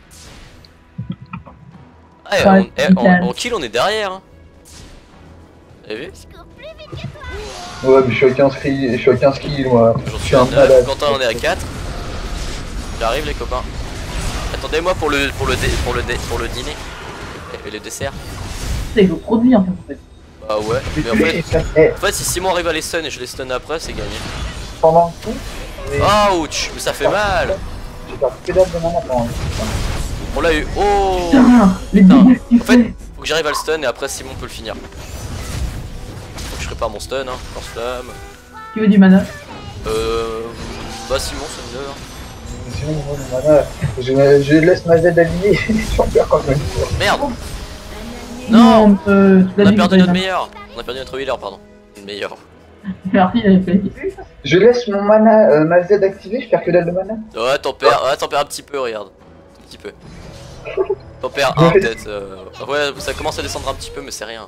A: Ah, et on, eh, on, on kill, on est derrière. Hein. T'as vu?
D: Je cours plus vite que toi.
C: Ouais, mais je suis à quinze kills, je suis à quinze kills moi.
A: J'en
C: Je
A: suis à
C: un
A: neuf,
C: malade.
A: Quentin on est à quatre. J'arrive les copains. Attendez-moi pour le pour le dé, pour le dé, pour le dîner. Et le dessert.
B: C'est le produit en fait. En fait.
A: Bah ouais, mais en fait,
C: Eh,
A: en fait si Simon arrive à les stun et je les stun après, c'est gagné.
C: pendant le coup,
A: Ouch, mais ça fait mal.
C: j'ai perdu que dalle de mana pendant le coup.
A: On l'a eu. Oh.
B: Putain, les
A: Putain.
B: dégâts que tu
A: En fait,
B: fais.
A: faut que j'arrive à le stun et après Simon peut le finir. Faut que je répare mon stun, hein, lance-flamme.
B: Tu veux du mana?
A: Euh. Bah Simon, c'est mieux. Hein.
C: Sinon, moi, le mana, je, je laisse ma Z aligner, j'en perds quand même.
A: Merde. Non.
B: euh, tu
A: On
B: l'as
A: a
B: dit,
A: perdu
B: vous
A: notre
B: avez-
A: meilleur. On a perdu notre healer, pardon. Le meilleur.
B: Merci, il avait fait.
C: Je laisse mon mana, euh, ma Z activée, je perds que dalle de mana.
A: Ouais, t'en perds, ouais, t'en perds un petit peu, regarde. Un petit peu. T'en perds un peut-être. Euh... Ouais, ça commence à descendre un petit peu, mais c'est rien.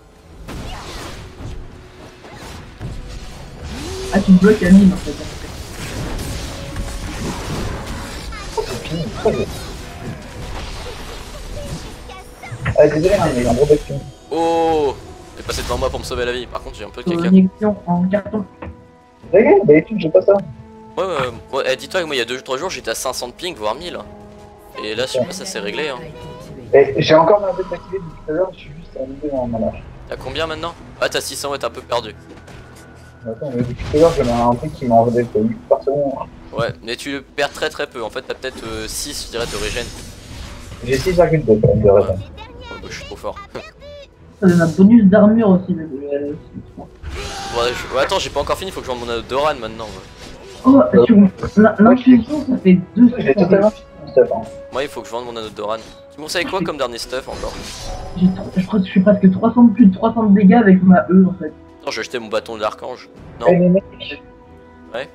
B: Ah, tu bloques la mine en fait.
C: C'est fini, pourquoi il est- Ah, désolé, hein, mais il y a un gros bâtiment.
A: Oh. Il est passé devant moi pour me sauver la vie. Par contre, j'ai un peu de caca.
B: Connexion en carton.
C: Regarde, d'habitude, j'ai pas ça.
A: Ouais, ouais, ouais, eh, dis-toi que moi, il y a deux trois jours, j'étais à cinq cents de ping, voire mille. Et là, je sais pas, ça s'est réglé. Hein.
C: Et j'ai encore ma Z activée depuis tout à l'heure, je suis juste à niveau en mana.
A: T'as combien maintenant? Ah, t'as six cents, ouais, t'es un peu perdu.
C: Attends, mais depuis tout à l'heure, j'ai un truc qui m'a enlevé huit par seconde.
A: Ouais, mais tu le perds très très peu. En fait, t'as peut-être euh, six, je dirais, de régène.
C: J'ai six virgule deux quand même de raison.
A: Oh, bah, je suis trop fort.
B: Ça donne un bonus d'armure aussi. Mais... euh,
A: Ouais, je- ouais, attends, j'ai pas encore fini, faut que je vende mon Doran maintenant. Ouais.
B: Oh, attention. L'intuition, ça fait deux
C: J'ai totalement fini mon stuff. Hein.
A: Moi, il faut que je vende mon anneau de Doran. Tu m'en savais quoi comme dernier stuff encore?
B: J'ai tr- Je crois que je fais presque trois cents, plus de trois cents de dégâts avec ma E en fait.
A: Attends, j'ai acheté mon bâton de l'archange. Non.
C: Eh les mecs.
A: Ouais.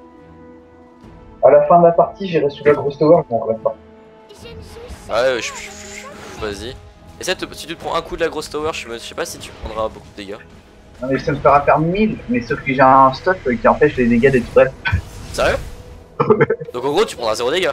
C: À la fin de la partie, j'irai sous la grosse tower, bon, à la fin.
D: Je ne suis
A: Ouais, je, je, je- vas-y. Essaie de te- si tu te prends un coup de la grosse tower, je, me- je sais pas si tu prendras beaucoup de dégâts.
C: Non mais ça me fera faire mille, mais sauf que j'ai un stuff euh, qui empêche les dégâts d'être vrais.
A: Sérieux? Donc en gros, tu prendras zéro dégâts.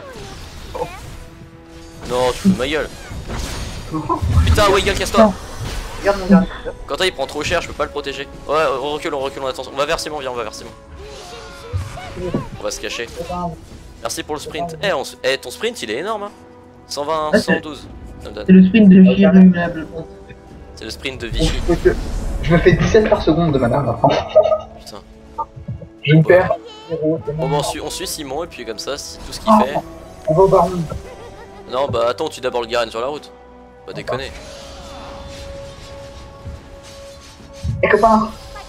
A: Non, tu fous de ma gueule. Putain, Weigal, casse-toi.
C: Regarde mon dernier stuff.
A: Quentin, il prend trop cher, je peux pas le protéger. Ouais, on recule, on recule, on attend. On va vers Simon, viens, on va vers Simon. On va se cacher. Merci pour le sprint. Eh, on s- eh, ton sprint, il est énorme, hein. cent vingt, cent douze. Ça me donne.
B: C'est le sprint de Chirumable.
A: C'est le sprint de Vichy.
C: Je me fais dix-sept par seconde de mana maintenant.
A: Putain.
C: Je me perds. zéro, c'est
A: Bon,
C: bon.
A: bah, on, suit, on suit Simon et puis comme ça, si tout ce qu'il
C: Ah,
A: fait.
C: On va au baron.
A: Non, bah attends, tu d'abord le Garen sur la route. Pas déconner.
C: Eh copain.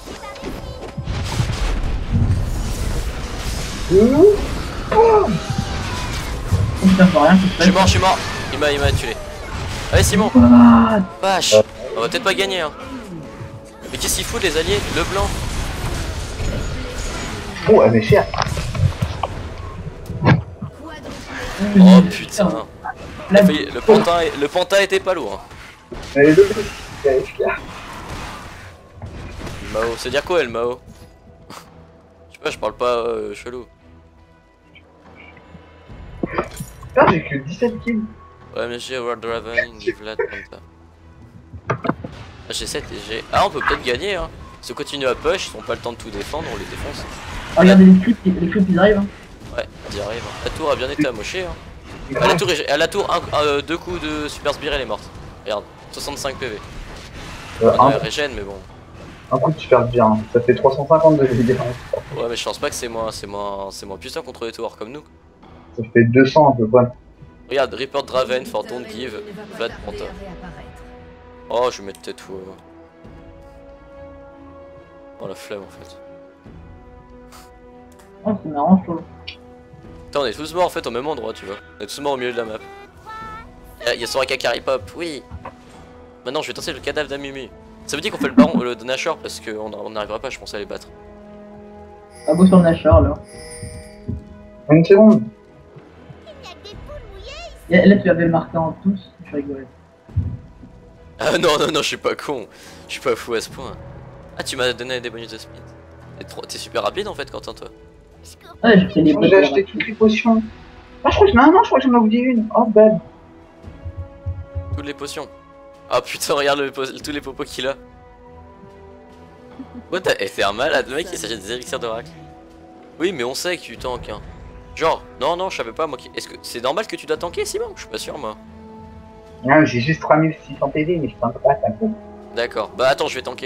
C: Mmh.
B: Oh putain, faut rien,
A: Je suis mort, je suis mort. Il m'a, il m'a tué. Allez, Simon.
B: What?
A: Vache. On va peut-être pas gagner, hein. Mais qu'est-ce qu'il fout les alliés? Le blanc.
C: Oh, elle est chère.
A: Oh putain. Il a
B: La-
A: failli- Le pantin, est- le pantin était pas lourd. Hein.
C: Elle est deux. Elle est chère.
A: Le Mao, c'est dire quoi, le Mao? Je sais pas, je parle pas euh, chelou.
C: Putain, j'ai que dix-sept kills.
A: Ouais, mais j'ai World Draven, Vlad, Panta. Ah, j'ai sept et j'ai. Ah, on peut peut-être gagner, hein. Si on continue à push, ils ont pas le temps de tout défendre, on les défonce.
B: Regardez les creeps, les creeps ils arrivent. Hein.
A: Ouais, ils y arrivent. Hein. La tour a bien été amochée, hein. À la tour, à la tour un, un, euh, deux coups de super sbire, elle est morte. Regarde, soixante-cinq P V.
C: Euh,
A: On
C: un,
A: a régène, mais bon.
C: un coup de super bien. Ça fait trois cent cinquante de dégâts.
A: Ouais, mais je pense pas que c'est moins, c'est moins, c'est moins puissant contre les tours comme nous.
C: Ça fait deux cents à peu près.
A: Regarde, Reaper Draven, for don't give, Vlad Panta. Oh, je vais mettre peut-être où. euh. Oh, la flemme en fait.
B: Oh, c'est marrant, je trouve.
A: Putain, on est tous morts en fait au même endroit, tu vois. On est tous morts au milieu de la map. Il y a Soraka qui pop, oui. Maintenant, je vais tenter le cadavre d'Amumi. Ça veut dire qu'on fait le baron, le de Nashor parce qu'on on n'arrivera pas, je pense, à les battre.
B: Ah, beau sur le Nashor là.
C: Une seconde.
D: Il n'y a que des poules mouillées.
B: Et là, tu avais marqué en tous, je rigolais.
A: Ah non, non, non, je suis pas con. Je suis pas fou à ce point. Ah, tu m'as donné des bonus de sprint. T'es trop- t'es super rapide en fait, Quentin, toi.
D: Je cours
B: Ouais, j'ai fait des
C: J'ai acheté toutes les potions. Ah, je crois que non, non, je crois que j'en ai oublié une. Oh, bad.
A: Toutes les potions. Ah putain, regarde le po- tous les popos qu'il a. Ouais, t'as eh, t'es un malade, le mec il s'achète des élixirs d'oracle. Oui, mais on sait que tu tankes. Hein. Genre, non, non, je savais pas moi. Qui... Est-ce que c'est normal que tu dois tanker, Simon? Je suis pas sûr, moi.
C: Non, j'ai juste trois mille six cents P D, mais je tank pas, t'inquiète.
A: D'accord, bah attends, je vais tanker.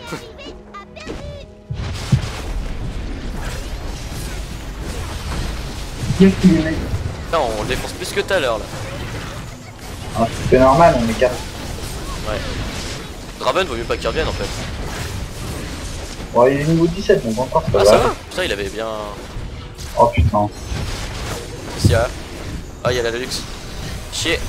B: Qu'est-ce qu'il y a, mec?
A: Putain, on le défonce plus que tout à l'heure là.
C: Ah, c'est normal, on est quatre.
A: Ouais. Draven vaut mieux pas qu'il revienne en fait.
C: Bon, il est niveau dix-sept, donc encore ça
A: Ah,
C: va.
A: ça va? Putain, il avait bien.
C: Oh putain.
A: Qu'est-ce qu'il y a? Ah, il y a la Deluxe. Chier.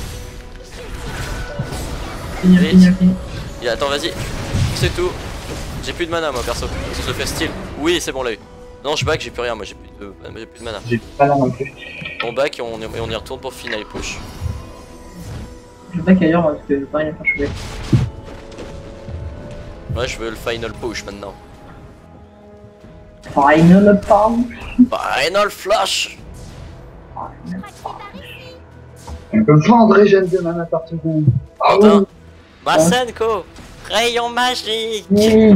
B: Fini,
A: Vite.
B: fini, fini.
A: Il y a... Attends, vas-y. C'est tout. J'ai plus de mana moi perso. Ça se fait style. Oui, c'est bon, là. Non, je back, j'ai plus rien. Moi, j'ai plus de, j'ai plus de mana.
C: J'ai pas là non plus.
A: On back et on, et on y retourne pour final push.
B: Je back ailleurs parce que j'ai pas rien à faire jouer.
A: Ouais, je veux le final push maintenant.
B: Final punch.
A: Final flash.
B: Final punch.
C: On peut vendre régène de mana par seconde. Ah
A: Quentin.
C: oui.
A: Masenko. Crayon magique.
B: Oui.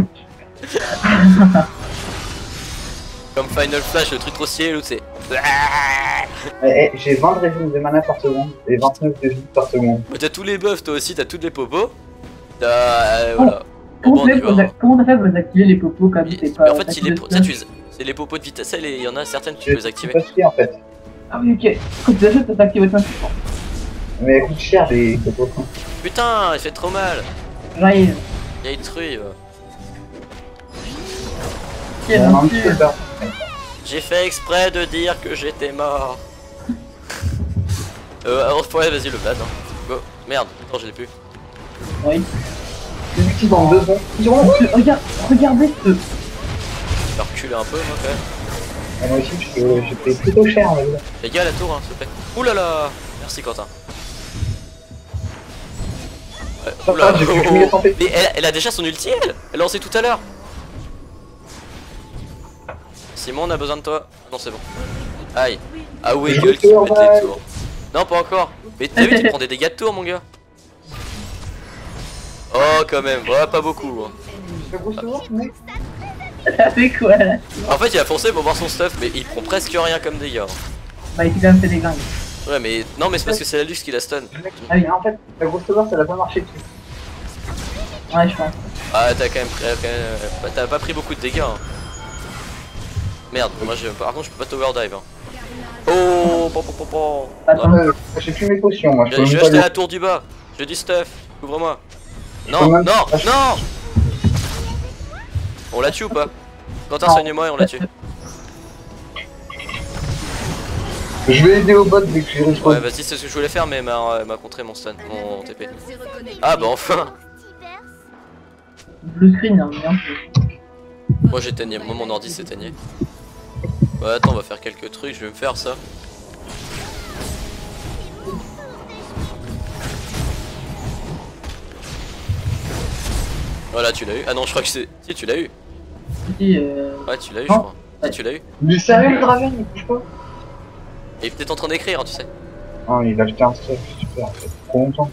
A: Comme Final Flash, le truc trop stylé, l'autre c'est.
C: Eh, eh, j'ai vingt régènes de mana par seconde et vingt-neuf de vie par seconde.
A: Mais t'as tous les buffs, toi aussi, t'as toutes les popos. T'as. Euh, voilà.
B: Comment
A: Bon,
B: t'as fait
A: tu
B: pour
A: vois.
B: d'a- comment t'as fait pour désactiver les popos comme
A: Mais,
B: t'es
A: mais
B: pas.
A: en fait,
B: t'as
A: il
B: plus
A: est
B: de
A: pro- ça, tu
B: stuff?
A: les- c'est les popos de vitesse, et il y en a certaines que tu
C: Je
A: peux les activer.
C: pas acheté en fait.
B: Ah oui, ok. Quand tu achètes, t'as activé automatiquement.
C: Mais elles coûtent cher les copeaux.
A: Putain, il fait trop mal.
B: J'arrive.
A: Il a détruit. euh.
B: Quel
C: On a un petit peu
B: enculé.
C: peur.
A: J'ai fait exprès de dire que j'étais mort. euh, alors, ouais, vas-y, le bad. Hein. Go. Merde, attends, je l'ai plus.
B: Oui.
C: C'est lui qui dans deux secondes. Ils ont
B: Regarde, regardez ce.
A: Je vais reculer un peu, moi, quand même.
C: Ah, moi aussi, je peux- je paye plutôt cher en vrai.
A: Les gars, à la tour, hein, s'il te plaît. Ouh là là. Merci, Quentin. Ouais,
C: Ça
A: oula,
C: va, j'ai plus
A: oh,
C: que
A: oh.
C: mille cent P.
A: Mais elle, elle a déjà son ulti, elle. Elle l'a lancé tout à l'heure. Simon, on a besoin de toi. Ah non, c'est bon. Aïe. Ah ouais,
C: Je
A: gueule qui
C: retourne,
A: pète les
C: ouais.
A: tours. Non, pas encore. Mais t'as vu, tu prends des dégâts de tour, mon gars. Oh, quand même. Ouais, pas beaucoup. Hein.
C: C'est beau ce mec, mec.
B: Ça fait quoi là?
A: En fait, il a foncé pour voir son stuff, mais il prend presque rien comme dégâts.
B: Bah, il s'est quand même fait des gringues.
A: Ouais, mais non, mais c'est parce que c'est la luxe qui la stun.
C: Ah oui, en fait, la grosse sauveur, ça l'a pas marché dessus.
B: Ouais, je pense.
A: Ah, t'as quand même pris. quand même- bah, t'as pas pris beaucoup de dégâts. Hein. Merde, moi je. Par contre, je peux pas tower dive. Hein. Oh, bon, bon, bon, bon.
B: Attends.
C: Euh, j'ai plus mes potions, moi. Je
A: Je,
C: peux
A: je
C: même
A: vais
C: pas
A: acheter
C: les-
A: la tour du bas. Je dis stuff. Couvre-moi.
C: Je
A: Non,
C: peux même-
A: non, non. On l'a tue ou pas? Quentin,
B: Non.
A: soigne-moi et on l'a tue.
C: Je vais aider au bot dès que j'ai réussi.
A: Ouais, vas-y, c'est ce que je voulais faire, mais elle m'a elle m'a contré mon stun, mon T P. Ah, bah enfin.
B: Blue screen, hein, bien.
A: Moi j'éteignais, moi mon ordi s'éteignait. Ouais, attends, on va faire quelques trucs, je vais me faire ça. Voilà, tu l'as eu. Ah non, je crois que c'est. Si, tu l'as eu.
B: Si, euh.
A: Ouais, tu l'as eu, je
B: Non.
A: crois. Si, tu l'as eu.
C: Mais sérieux, le Draven, il bouge pas.
A: Et il est peut-être en train d'écrire, hein, tu sais.
C: Oh, il a jeté un stuff, super. Ça fait trop longtemps.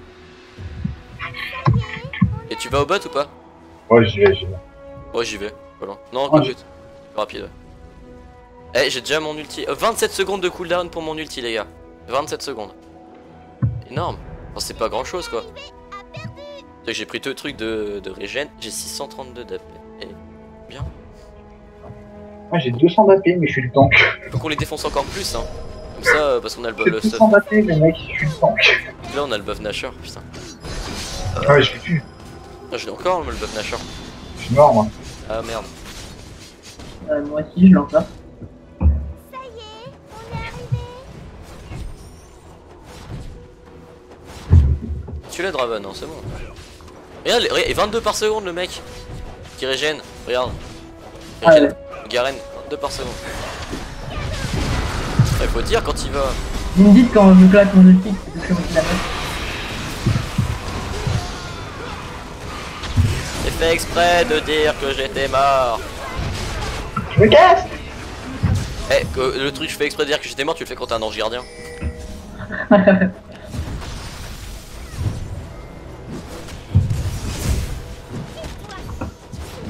A: Et tu vas au bot ou pas?
C: Ouais, j'y vais, j'y vais.
A: Ouais, j'y vais. Pas loin. Non,
C: Ouais,
A: pas
C: je-
A: vite. Plus rapide, ouais. Eh, j'ai déjà mon ulti. Euh, vingt-sept secondes de cooldown pour mon ulti, les gars. vingt-sept secondes. Énorme. Enfin, c'est pas grand chose, quoi. C'est que j'ai pris deux trucs de, de régène. J'ai six cent trente-deux d'A P. Et bien.
C: Moi, j'ai deux cents d'A P, mais je suis le tank.
A: Faut qu'on les défonce encore plus, hein. Comme ça, euh, parce qu'on a le,
C: J'ai
A: le
C: deux
A: stuff.
C: cents d'A P, mais mec, je suis le tank.
A: Là, on a le buff Nashor, putain.
C: Ouais, je l'ai plus.
A: Ah, je l'ai encore, moi, le buff Nashor.
C: Je suis mort, moi.
A: Ah merde.
B: Euh, moi aussi, je l'ai encore.
A: Tu l'as, Draven, non, c'est bon. Regarde, les- regarde, et vingt-deux par seconde, le mec. Qui régène. Regarde. Il
B: Ah,
A: régène.
B: ouais.
A: Garen, vingt-deux par seconde. Il faut dire quand il va.
B: Vous me dites quand je claque mon ulti, c'est que je me la mettre.
A: J'ai fait exprès de dire que j'étais mort.
C: Je me casse.
A: Eh, que le truc, je fais exprès de dire que j'étais mort, tu le fais quand t'es un ange gardien.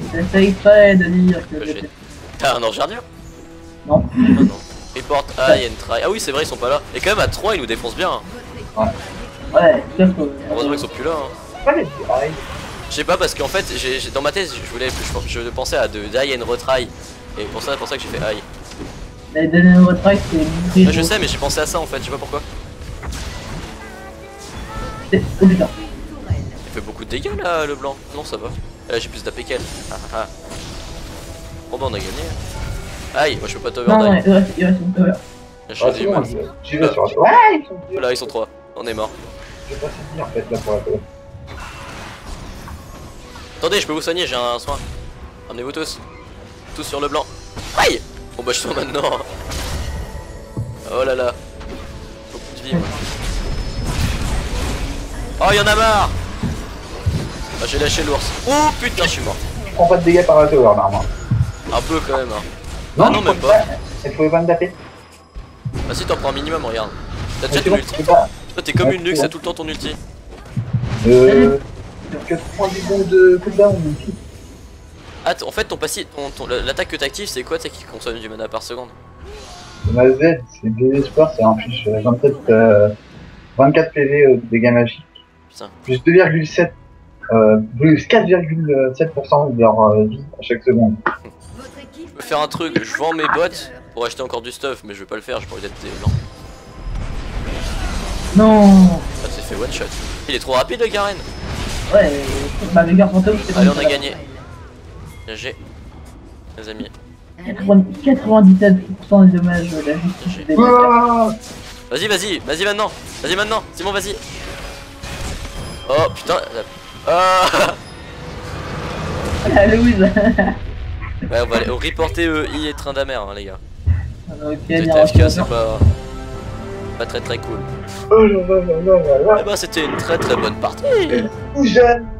B: J'essaye pas de dire que
A: J'ai-
B: j'étais...
A: T'as un ange gardien?
B: Non.
A: Ah non. Report high and try. Ah oui, c'est vrai, ils sont pas là. Et quand même, à trois, ils nous défoncent bien. Hein.
B: Ouais, c'est sûr que...
A: Heureusement qu'ils sont plus là. Hein.
C: Pas les détails.
A: Je sais pas, parce qu'en fait, j'ai j'ai- dans ma tête, je voulais, je, je pensais à de die and retry. Et pour ça, pour ça que j'ai fait high.
B: Mais donner un retrait, c'est...
A: Ouais, je sais, mais j'ai pensé à ça en fait, je sais pas pourquoi.
B: C'est... Oh putain.
A: Il fait beaucoup de dégâts là, le blanc. Non, ça va. Là, j'ai plus d'A P qu'elle. Ah, ah, ah. Bon, bah, on a gagné. Aïe, moi je peux pas t'over
B: Non, non,
A: die.
B: il reste, il reste une cover.
A: Je
C: Ah,
A: suis
C: c'est bon,
A: du
C: j'y vais sur la. Ouais, ils sont deux.
A: Là, ils sont trois. On est mort.
C: Je vais pas finir en fait là pour la télé.
A: Attendez, je peux vous soigner, j'ai un soin. Ramenez-vous tous. Tous sur le blanc. Aïe. Bon, bah, je tourne maintenant. Oh là là. Beaucoup de vie. Oh, y'en a marre. Ah, j'ai lâché l'ours. Oh putain, je suis mort.
C: Je prends pas de dégâts par la tower normalement.
A: Un peu quand même. Hein.
C: Non,
A: Ah non,
C: je
A: même
C: prends
A: pas.
C: Elle pouvait pas me taper.
A: Bah, si t'en prends un minimum, regarde. T'as déjà
C: C'est
A: ton
C: bon,
A: ulti.
C: c'est pas.
A: Toi, t'es comme
C: Ouais,
A: une luxe,
C: c'est
A: t'as tout le temps ton ulti.
C: Euh. Que prends des bons de cooldown.
A: Ah, t- en fait, ton passif, ton, ton- l'attaque que t'actives, c'est quoi, tu sais, qui consomme du mana par seconde?
C: Ma Z, c'est désespoir, c'est un fiche vingt-sept, euh, vingt-quatre P V euh, de dégâts magiques.
A: Putain.
C: Plus deux virgule sept, euh, plus quatre virgule sept pour cent de leur euh, vie à chaque seconde.
E: Votre équipe
A: Je peux faire un truc, je vends mes bots pour acheter encore du stuff, mais je vais pas le faire, je pourrais être des blancs.
B: Non.
A: Ah, c'est fait one shot. Il est trop rapide le Garen.
B: Ouais, ma méga fantôme, c'est
A: Allez, on
B: comme
A: a
B: ça.
A: gagné. G G. Les amis.
B: quatre-vingt-dix-sept pour cent des dommages de la justice des
C: Ah
A: Vas-y, vas-y, vas-y maintenant. Vas-y maintenant. Simon, vas-y. Oh putain. Ah.
B: La loose.
A: Ouais, on va aller reporter E I et train d'Amer, hein, les gars.
B: Ok,
A: C'est
B: bien.
A: F K, c'est pas. Pas très très cool.
C: Oh là là là là là là.
A: Eh ben, c'était une très très bonne partie.
C: Tout jeune.